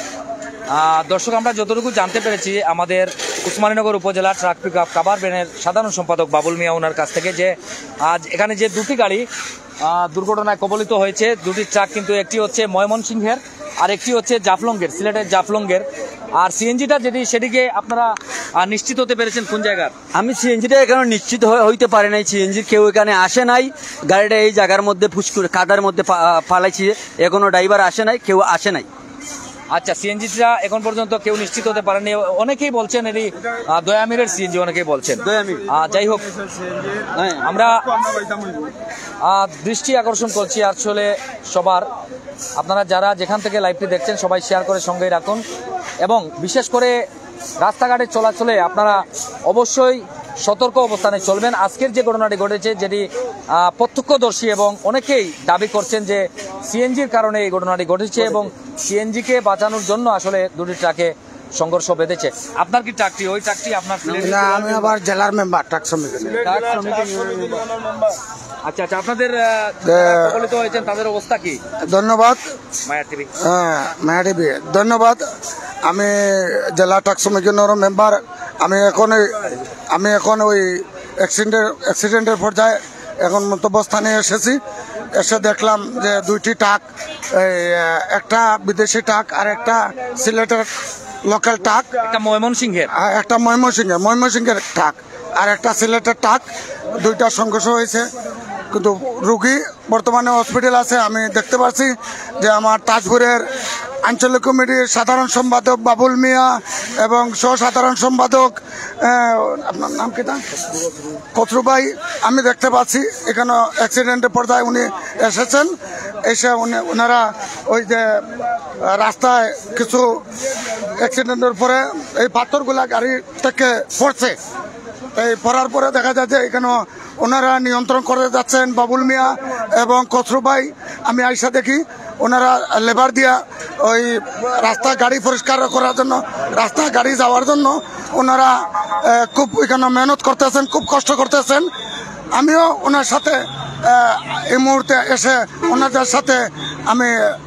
দর্শক, আমরা যতটুকু জানতে পেরেছি আমাদের উসমানীনগর উপজেলা ট্রাক পিক আপ কাভার ভ্যানের সাধারণ সম্পাদক বাবুল মিয়া ওনার কাছ থেকে যে আজ এখানে যে 2টি গাড়ি দুর্ঘটনায় কবলিত হয়েছে, 2টি ট্রাক কিন্তু একটি হচ্ছে ময়মনসিংহের আর একটি হচ্ছে জাফলংয়ের, সিলেটের জাফলংয়ের। আর সিএনজিটা সেটিকে আপনারা নিশ্চিত হতে পেরেছেন কোন জায়গার? আমি সিএনজিটা এখানে নিশ্চিত হইতে পারি নাই, সিএনজির কেউ এখানে আসে নাই। গাড়িটা এই জায়গার মধ্যে ফুসকুড়ে কাদার মধ্যে পালাইছি, এখনো ড্রাইভার আসে নাই, কেউ আসে নাই। আচ্ছা, সিএনজিটা এখন পর্যন্ত কেউ নিশ্চিত হতে পারেনি। অনেকেই বলছেন এটি দয়ামিরের সিএনজি, অনেকেই বলছেন। যাই হোক, আমরা দৃষ্টি আকর্ষণ করছি আসলে সবার, আপনারা যারা যেখান থেকে লাইভটি দেখছেন সবাই শেয়ার করে সঙ্গেই রাখুন এবং বিশেষ করে রাস্তাঘাটে চলাচলে আপনারা অবশ্যই সতর্ক অবস্থানে চলবেন। আজকের যে ঘটনাটি ঘটেছে যেটি প্রত্যক্ষদর্শী এবং অনেকেই দাবি করছেন যে সিএনজির কারণে এই ঘটনাটি ঘটেছে এবং সিএনজিকে বাঁচানোর জন্য আসলে 2টি ট্রাকে সংঘর্ষ বেঁধেছে। আপনার কি ট্রাকটি ওই ট্রাকটি আপনার? না, আমি আবার জেলার মেম্বার ট্রাক সমিতি। আচ্ছা, আপনাদের কবলিত হয়েছেন তাদের অবস্থা কি? ধন্যবাদ মায়া টিভি। ধন্যবাদ। আমি জেলা ট্রাক সমিতির মেম্বার। আমি এখন ওই অ্যাক্সিডেন্টের পর্যায়ে এখন মন্তব্যস্থানে এসেছি। এসে দেখলাম যে 2টি ট্রাক, একটা বিদেশি ট্রাক আর একটা সিলেটের লোকাল ট্রাক, একটা ময়মনসিংহের ট্রাক আর একটা সিলেটের ট্রাক, 2টা সংঘর্ষ হয়েছে। কিন্তু রুগী বর্তমানে হসপিটাল আছে। আমি দেখতে পাচ্ছি যে আমার তাজপুরের আঞ্চলিক কমিটির সাধারণ সম্পাদক বাবুল মিয়া এবং সহসাধারণ সম্পাদক আপনার নাম কি তা খসরু ভাই, আমি দেখতে পাচ্ছি এখানে অ্যাক্সিডেন্টের পর্যায়ে উনি এসেছেন। এসে ওনারা ওই যে রাস্তায় কিছু অ্যাক্সিডেন্টের পরে এই পাথরগুলা গাড়ি থেকে পড়ছে, এই পড়ার পরে দেখা যাচ্ছে এখানে ওনারা নিয়ন্ত্রণ করে যাচ্ছেন বাবুল মিয়া এবং খসরু ভাই। আমি আইসা দেখি ওনারা লেবার দিয়া ওই রাস্তা গাড়ি পরিষ্কার করার জন্য, রাস্তা গাড়ি যাওয়ার জন্য ওনারা খুব এখানে মেহনত করতেছেন, খুব কষ্ট করতেছেন। আমিও ওনার সাথে এই মুহূর্তে এসে ওনাদের সাথে আমি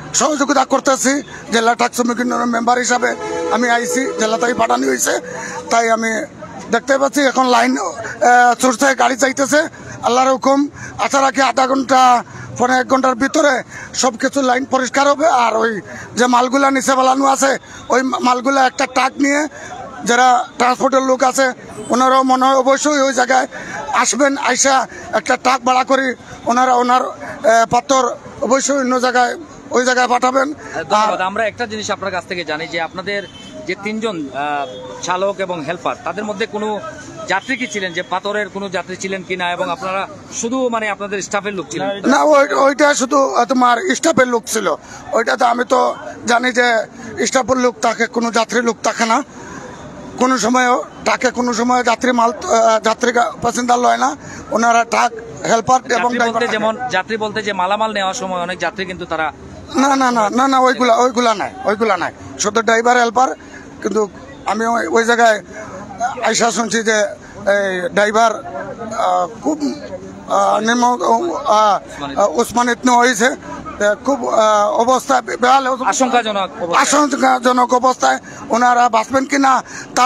সহযোগিতা করতেছি। জেলা ট্রাক শ্রমিক ইউনিয়নের মেম্বার হিসাবে আমি আইছি, জেলা থেকে পাঠানো হয়েছে, তাই আমি দেখতে পাচ্ছি এখন লাইন চোর থেকে গাড়ি চাইতেছে। আল্লাহর হুকুম, আশা রাখি আধা ঘন্টা 1 ঘন্টার ভিতরে সব কিছু লাইন পরিষ্কার হবে। আর ওই যে মালগুলা নিচে ফেলানো আছে, ওই মালগুলা একটা ট্রাক নিয়ে যারা ট্রান্সপোর্টের লোক আছে ওনারাও মনে হয় অবশ্যই ওই জায়গায় আসবেন, আইসা একটা ট্রাক ভাড়া করে ওনারা ওনার পাথর অবশ্যই অন্য জায়গায় ওই জায়গায় পাঠাবেন। ধন্যবাদ। আমরা একটা জিনিস আপনার কাছ থেকে জানি যে আপনাদের যে 3 জন চালক এবং হেল্পার, তাদের মধ্যে কোনো যাত্রী কি ছিলেন, যে পাথরের কোনো যাত্রী ছিলেন কিনা, এবং আপনারা শুধু মানে আপনাদের স্টাফের লোক ছিলেন? না, ওইটা শুধু তোমার স্টাফের লোক ছিল। ওইটাতে আমি তো জানি যে স্টাফের লোক থাকে, কোনো যাত্রী লোক থাকে না কোনো সময়ও তাকে, কোনো সময় যাত্রী প্যাসেঞ্জার লয় না, ওনারা ট্রাক হেল্পার এবং ড্রাইভার। যেমন যাত্রী বলতে যে মালামাল নেওয়ার সময় অনেক যাত্রী কিন্তু তারা না ওইগুলা নাই, শুধু ড্রাইভার হেল্পার। কিন্তু আমি ওই জায়গায় আইসা শুনছি যে ড্রাইভার খুব নিম্ন উসমানিত হয়েছে, খুব অবস্থা বেহাল, আশঙ্কাজনক অবস্থায়। ওনারা বাঁচবেন কিনা তা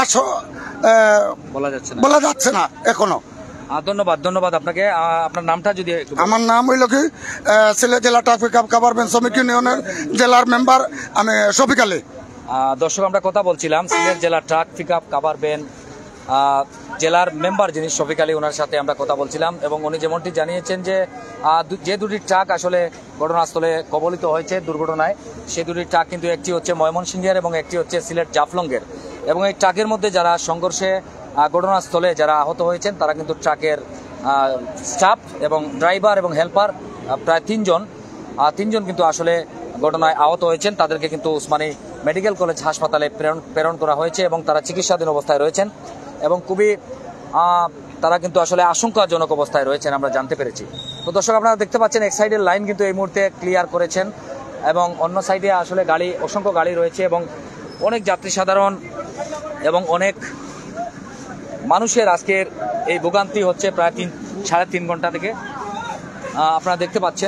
বলা যাচ্ছে না এখনো। ধন্যবাদ আপনাকে। আপনার নামটা যদি? আমার নাম হইল কি সিলেট জেলা ট্রাফিক কাভারভ্যান শ্রমিক ইউনিয়নের জেলার মেম্বার আমি শফিক আলী। দর্শক, আমরা কথা বলছিলাম সিলেট জেলা truck pick up cover van জেলার মেম্বার যিনি শফিক আলী, ওনার সাথে আমরা কথা বলছিলাম, এবং উনি যেমনটি জানিয়েছেন যে যে দুটি ট্রাক আসলে ঘটনাস্থলে কবলিত হয়েছে দুর্ঘটনায়, সেই দুটি ট্রাক কিন্তু একটি হচ্ছে ময়মনসিংহের এবং একটি হচ্ছে সিলেট জাফলংয়ের। এবং এই ট্রাকের মধ্যে যারা সংঘর্ষে ঘটনাস্থলে যারা আহত হয়েছেন তারা কিন্তু ট্রাকের স্টাফ এবং ড্রাইভার এবং হেল্পার প্রায় 3 জন কিন্তু আসলে ঘটনায় আহত হয়েছেন। তাদেরকে কিন্তু উসমানী মেডিকেল কলেজ হাসপাতালে প্রেরণ করা হয়েছে এবং তারা চিকিৎসাধীন অবস্থায় রয়েছেন, এবং খুবই তারা কিন্তু আসলে আশঙ্কাজনক অবস্থায় রয়েছেন আমরা জানতে পেরেছি। তো দর্শক, আপনারা দেখতে পাচ্ছেন এক সাইডের লাইন কিন্তু এই মুহূর্তে ক্লিয়ার করেছেন, এবং অন্য সাইডে আসলে অসংখ্য গাড়ি রয়েছে, এবং অনেক যাত্রী সাধারণ এবং অনেক মানুষের আজকের এই ভোগান্তি হচ্ছে প্রায় 3.5 ঘন্টা থেকে। আপনারা দেখতে পাচ্ছেন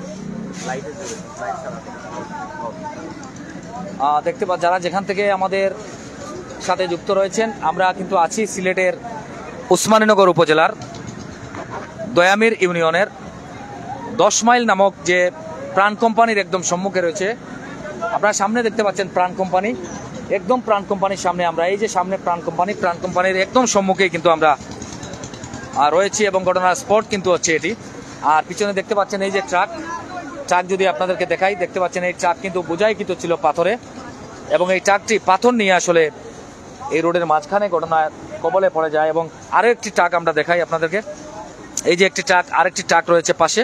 যারা যেখান থেকে আমাদের সাথে যুক্ত রয়েছেন, আমরা কিন্তু আছি সিলেটের উসমানীনগর উপজেলার দয়ামির ইউনিয়নের 10 মাইল নামক যে প্রাণ কোম্পানির একদম সম্মুখে রয়েছে। আপনারা সামনে দেখতে পাচ্ছেন প্রাণ কোম্পানি, একদম প্রাণ কোম্পানির সামনে আমরা, এই যে সামনে প্রাণ কোম্পানির একদম সম্মুখেই কিন্তু আমরা রয়েছি, এবং ঘটনার স্পট কিন্তু হচ্ছে এটি। আর পিছনে দেখতে পাচ্ছেন এই যে ট্রাক যদি আপনাদেরকে দেখাই, দেখতে পাচ্ছেন এই ট্রাক কিন্তু বোঝাইকৃত ছিল পাথরে, এবং এই ট্রাকটি পাথর নিয়ে আসলে এই রোডের মাঝখানে ঘটনার কবলে পড়ে যায়। এবং আরো একটি ট্রাক আমরা দেখাই আপনাদেরকে, এই যে একটি ট্রাক, আরেকটি ট্রাক রয়েছে পাশে।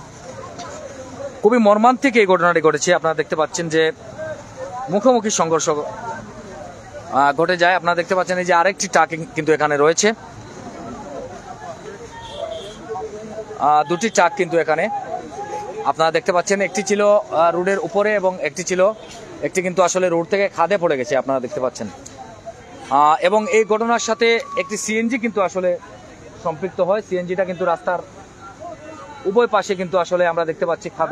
খুবই মর্মান্তিক এই ঘটনাটি ঘটেছে। আপনারা দেখতে পাচ্ছেন যে মুখোমুখি সংঘর্ষ ঘটে যায়। আপনারা দেখতে পাচ্ছেন এই যে আরেকটি ট্রাক কিন্তু এখানে রয়েছে, দুটি ট্রাক কিন্তু এখানে আপনারা দেখতে পাচ্ছেন। একটি ছিল রোডের উপরে এবং একটি কিন্তু আসলে রোড থেকে খাদে পড়ে গেছে, আপনারা দেখতে পাচ্ছেন। এবং এই ঘটনার সাথে একটি সিএনজি কিন্তু আসলে সম্পৃক্ত হয়। সিএনজিটা কিন্তু রাস্তার উভয় পাশে কিন্তু আসলে আমরা দেখতে পাচ্ছি খাদে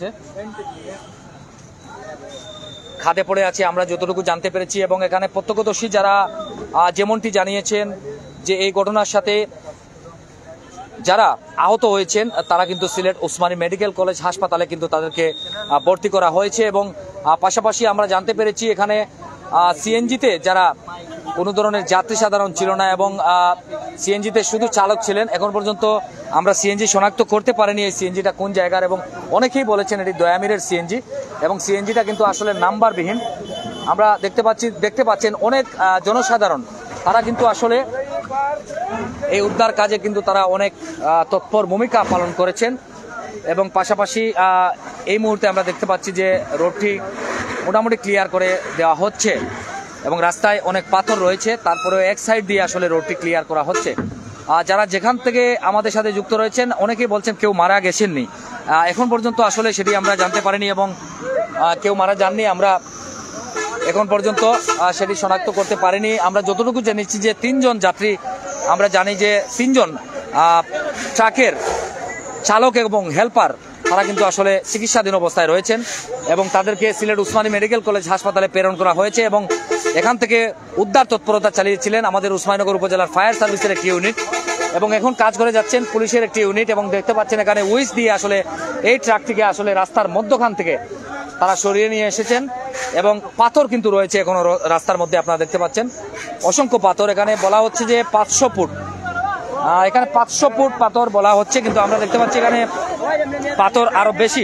পড়ে আছে আমরা যতটুকু জানতে পেরেছি। এবং এখানে প্রত্যক্ষদর্শী যারা যেমনটি জানিয়েছেন যে এই ঘটনার সাথে যারা আহত হয়েছেন তারা কিন্তু সিলেট উসমানী মেডিকেল কলেজ হাসপাতালে কিন্তু তাদেরকে ভর্তি করা হয়েছে। এবং পাশাপাশি আমরা জানতে পেরেছি এখানে সিএনজিতে যারা কোনো ধরনের যাত্রী সাধারণ ছিল না, এবং সিএনজিতে শুধু চালক ছিলেন। এখন পর্যন্ত আমরা সিএনজি শনাক্ত করতে পারিনি এই সিএনজিটা কোন জায়গার, এবং অনেকেই বলেছেন এটি দয়ামিরের সিএনজি, এবং সিএনজিটা কিন্তু আসলে নাম্বারবিহীন। আমরা দেখতে পাচ্ছেন অনেক জনসাধারণ তারা কিন্তু আসলে এই উদ্ধার কাজে কিন্তু তারা অনেক তৎপর ভূমিকা পালন করেছেন। এবং পাশাপাশি এই মুহূর্তে আমরা দেখতে পাচ্ছি যে রোডটি মোটামুটি ক্লিয়ার করে দেওয়া হচ্ছে, এবং রাস্তায় অনেক পাথর রয়েছে, তারপরেও এক সাইড দিয়ে আসলে রোডটি ক্লিয়ার করা হচ্ছে। যারা যেখান থেকে আমাদের সাথে যুক্ত রয়েছেন অনেকেই বলছেন কেউ মারা গেছেননি, এখন পর্যন্ত আসলে সেটি আমরা জানতে পারিনি, এবং কেউ মারা যাননি আমরা এখন পর্যন্ত সেটি শনাক্ত করতে পারিনি। আমরা যতটুকু জেনেছি যে 3 জন যাত্রী, আমরা জানি যে 3 জন ট্রাকের চালক এবং হেল্পার তারা কিন্তু আসলে চিকিৎসাধীন অবস্থায় রয়েছেন এবং তাদেরকে সিলেট উসমানী মেডিকেল কলেজ হাসপাতালে প্রেরণ করা হয়েছে এবং এখান থেকে উদ্ধার তৎপরতা চালিয়েছিলেন আমাদের উসমানীনগর উপজেলার ফায়ার সার্ভিসের একটি ইউনিট এবং এখন কাজ করে যাচ্ছেন পুলিশের একটি ইউনিট এবং দেখতে পাচ্ছেন এখানে উইচ দিয়ে আসলে এই ট্রাকটিকে আসলে রাস্তার মধ্যখান থেকে তারা সরিয়ে নিয়ে এসেছেন এবং পাথর কিন্তু রয়েছে এখনো রাস্তার মধ্যে, আপনারা দেখতে পাচ্ছেন অসংখ্য পাথর। এখানে বলা হচ্ছে যে 500 ফুট, এখানে 500 ফুট পাথর বলা হচ্ছে, কিন্তু আমরা দেখতে পাচ্ছি এখানে পাথর আরো বেশি,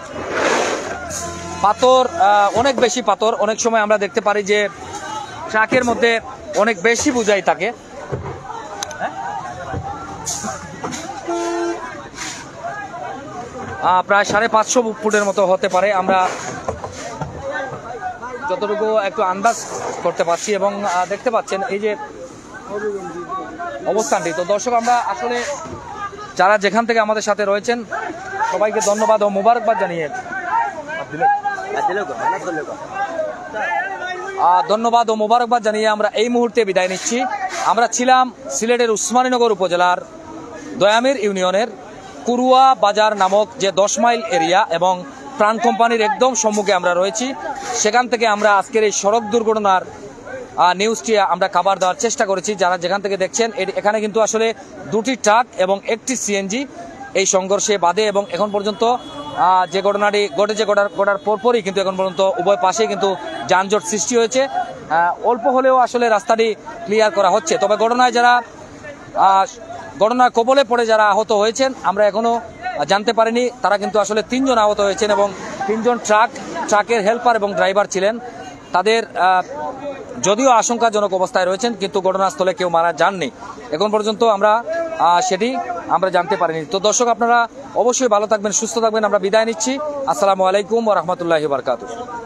পাথর অনেক বেশি পাথর। অনেক সময় আমরা দেখতে পারি যে ট্রাকের মধ্যে অনেক বেশি বোঝাই থাকে। প্রায় 550 ফুটের মতো হতে পারে, আমরা যতটুকু একটু আন্দাজ করতে পারছি এবং দেখতে পাচ্ছেন এই যে অবস্থানটি। তো দর্শক, আমরা আসলে যারা যেখান থেকে আমাদের সাথে রয়েছেন সবাইকে ধন্যবাদ ও মোবারকবাদ জানিয়ে আমরা এই মুহূর্তে বিদায় নিচ্ছি। আমরা ছিলাম সিলেটের উসমানীনগর উপজেলার দয়ামির ইউনিয়নের কুরুয়া বাজার নামক যে 10 মাইল এরিয়া এবং প্রাণ কোম্পানির একদম সম্মুখে আমরা রয়েছি। সেখান থেকে আমরা আজকের এই সড়ক দুর্ঘটনার নিউজটি আমরা কভার দেওয়ার চেষ্টা করেছি। যারা যেখান থেকে দেখছেন, এখানে কিন্তু আসলে 2টি ট্রাক এবং একটি সিএনজি এই সংঘর্ষে বাধে এবং এখন পর্যন্ত যে ঘটনাটি ঘটেছে ঘটার পরপরই কিন্তু এখন পর্যন্ত উভয় পাশে কিন্তু যানজট সৃষ্টি হয়েছে। অল্প হলেও আসলে রাস্তাটি ক্লিয়ার করা হচ্ছে, তবে ঘটনার কবলে পড়ে যারা আহত হয়েছেন আমরা এখনো জানতে পারিনি। তারা কিন্তু আসলে 3 জন আহত হয়েছেন এবং 3 জন ট্রাকের হেল্পার এবং ড্রাইভার ছিলেন। তাদের যদিও আশঙ্কাজনক অবস্থায় রয়েছেন, কিন্তু ঘটনাস্থলে কেউ মারা যাননি এখন পর্যন্ত, সেটি আমরা জানতে পারিনি। তো দর্শক, আপনারা অবশ্যই ভালো থাকবেন, সুস্থ থাকবেন। আমরা বিদায় নিচ্ছি। আসসালামু আলাইকুম ওয়া রাহমাতুল্লাহি ওয়া বারাকাতুহু।